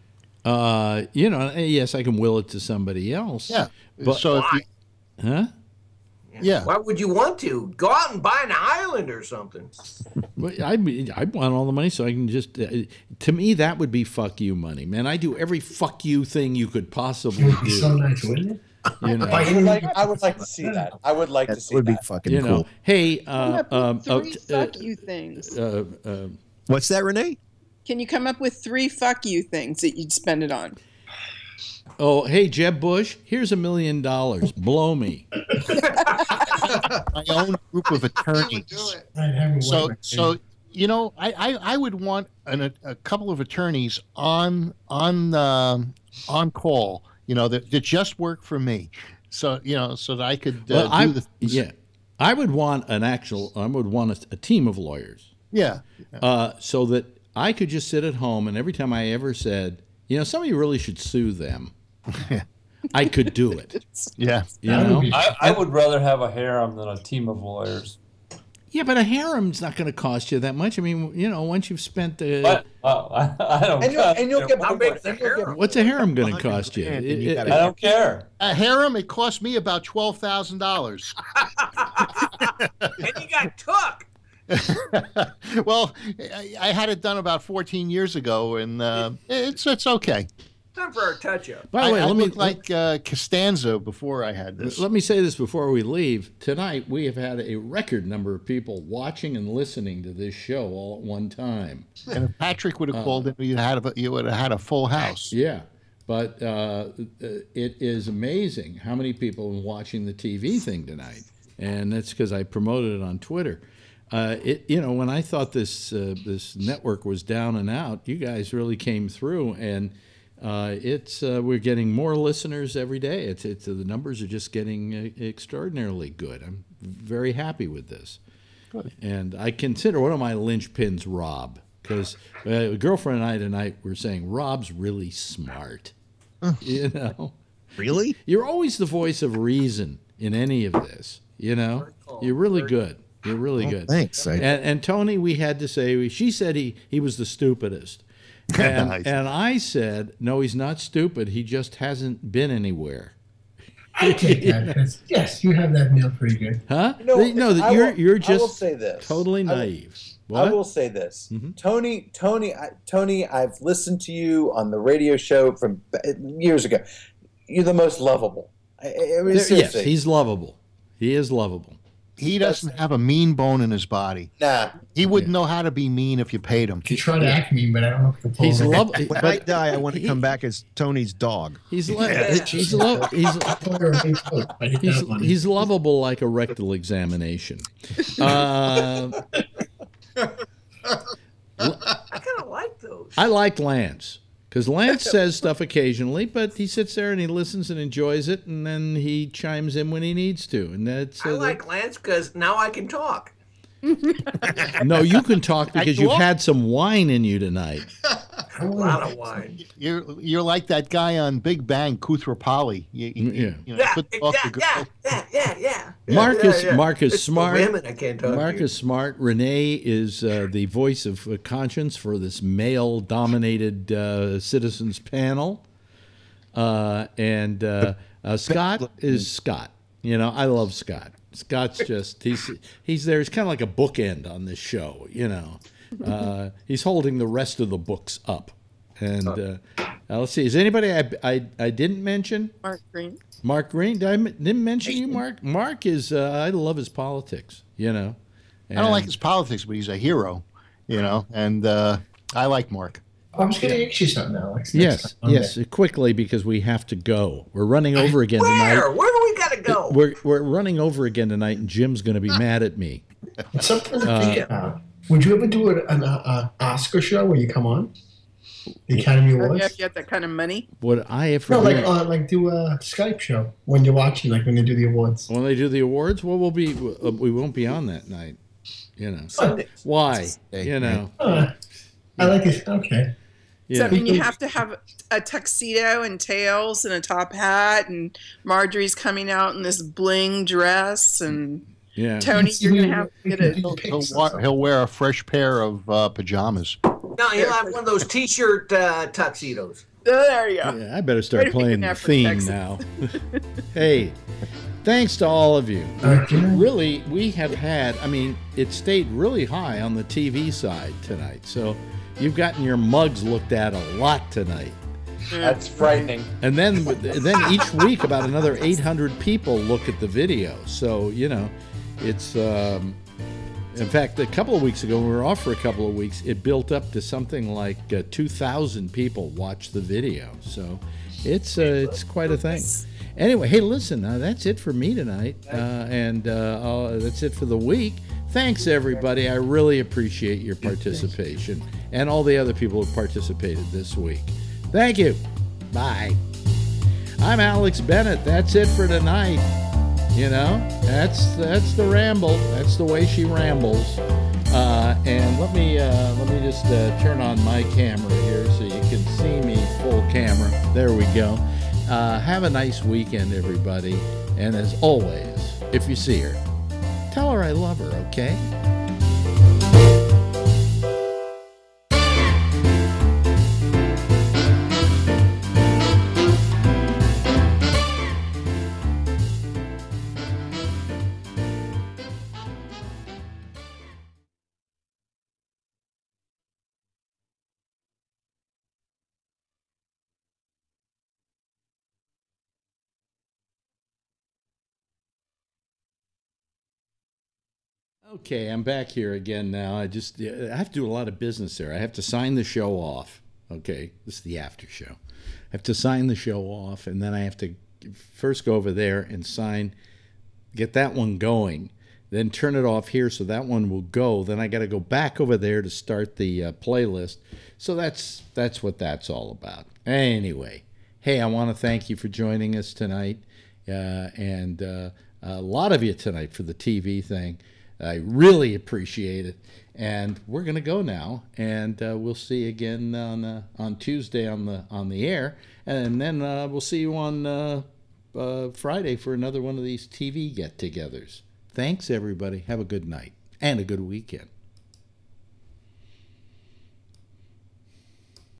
yes, I can will it to somebody else. Yeah. But, So if you, huh? yeah. Why would you want to? Go out and buy an island or something. Well, I want all the money so I can just. To me, that would be fuck you money, man. I do every fuck you thing you could possibly It would be so do. nice, wouldn't it? I would like to see that. I would like to That see would be that. fucking cool. Hey, Come up with 3 fuck you things. What's that, Renee? Can you come up with 3 fuck you things that you'd spend it on? oh, hey, Jeb Bush, here's $1 million. Blow me. My own group of I would do attorneys. it. I'd have it So, wet. so I would want a couple of attorneys on call. That just work for me. So so that I could Well, do the things. yeah, I would want a team of lawyers. Yeah. So that I could just sit at home and every time I ever said, somebody really should sue them, I could do it. Yeah. You That would know? be- I would rather have a harem than a team of lawyers. Yeah, but a harem's not going to cost you that much. I mean, once you've spent the. But I don't. And you'll get How more. big's the harem? What's a harem going to cost you? And you gotta- I don't care. A harem, it cost me about $12,000. And you got took. Well, I had it done about 14 years ago, and it's okay. Time for our touch-up. By the way, I let me looked like Costanza before I had this. let me say this before we leave. Tonight we have had a record number of people watching and listening to this show all at one time. And if Patrick would have called in, you would have had a full house. Yeah, but it is amazing how many people are watching the TV thing tonight, and that's because I promoted it on Twitter. When I thought this network was down and out, you guys really came through, and we're getting more listeners every day. The numbers are just getting extraordinarily good. I'm very happy with this. Good. And I consider one of my linchpins Rob, because a girlfriend and I tonight were saying Rob's really smart. You know, Really? you're always the voice of reason in any of this. You know, you're really good. You're really good. Thanks. And Tony, we had to say, she said he was the stupidest. And, Nice. and I said, no, he's not stupid. He just hasn't been anywhere. I take that. Yes, you have that nailed pretty good. Huh? You know, No, I will- you're I will just say this. totally I will- naive. I What? will say this, Mhm. Tony. I've listened to you on the radio show from years ago. You're the most lovable. I mean, Yes, seriously. he's lovable. He is lovable. He doesn't have a mean bone in his body. Nah. He wouldn't know how to be mean if you paid him. You try to act mean, but I don't know if you can pull He's it off. lovable. When I die, I want to come back as Tony's dog. He's He's he's lovable like a rectal examination. I kind of like those. I like Lance because Lance says stuff occasionally, but he sits there and he listens and enjoys it, and then he chimes in when he needs to, and that's. I like Lance because now I can talk. No, you can talk because you've had some wine in you tonight. A lot of wine. You're like that guy on Big Bang, Koothrappali. Yeah. Yeah, couldn't talk to girls. yeah. Mark is It's smart. The women I can't talk Mark to. is smart. Renee is the voice of conscience for this male-dominated citizens panel, and Scott is Scott. You know, I love Scott. Scott's just he's there. He's kind of like a bookend on this show. You know, he's holding the rest of the books up. And let's see, is anybody I didn't mention? Mark Green. Mark Green. Didn't mention you, Mark. Mark is I love his politics. You know, I don't like his politics, but he's a hero. You know, and I like Mark. I was going to ask you something, Alex. Yes, quickly because we have to go. We're running over again tonight. Where do we got to go? We're running over again tonight, and Jim's going to be mad at me. Something to think about. Would you ever do an Oscar show where you come on? The Academy Awards? Yeah, if you have that kind of money. Would I ever? No, like do a Skype show when you're watching, like when they do the awards. When they do the awards, well, we won't be on that night. You know Sundays. why? You know. I like it. Okay. Yeah. So I mean, you have to have a tuxedo and tails and a top hat, and Marjorie's coming out in this bling dress, and Yeah. Tony, you're gonna have to get a. He'll wear a fresh pair of pajamas. No, he'll have one of those T-shirt tuxedos. There you go. Yeah, I better start Way to pick playing an the effort, theme Texas. now. Hey, thanks to all of you. Really, we have had, I mean, it stayed really high on the TV side tonight. So you've gotten your mugs looked at a lot tonight. That's frightening. And then each week about another 800 people look at the video. So, you know, it's, in fact, a couple of weeks ago, when we were off for a couple of weeks, it built up to something like 2,000 people watched the video. So it's quite a thing. Anyway, hey, listen, that's it for me tonight. And that's it for the week. Thanks, everybody. I really appreciate your participation and all the other people who participated this week. Thank you. Bye. I'm Alex Bennett. That's it for tonight. You know, that's the ramble. That's the way she rambles. And let me just turn on my camera here so you can see me full camera. There we go. Have a nice weekend, everybody. And as always, if you see her, tell her I love her, okay? Okay, I'm back here again now. I have to do a lot of business there. I have to sign the show off. Okay, this is the after show. I have to sign the show off, and then I have to first go over there and get that one going, then turn it off here so that one will go. Then I got to go back over there to start the playlist. So that's what that's all about. Anyway, hey, I want to thank you for joining us tonight, and a lot of you tonight for the TV thing. I really appreciate it. And we're going to go now, and we'll see you again on Tuesday on the air, and then we'll see you on Friday for another one of these TV get-togethers. Thanks, everybody. Have a good night and a good weekend.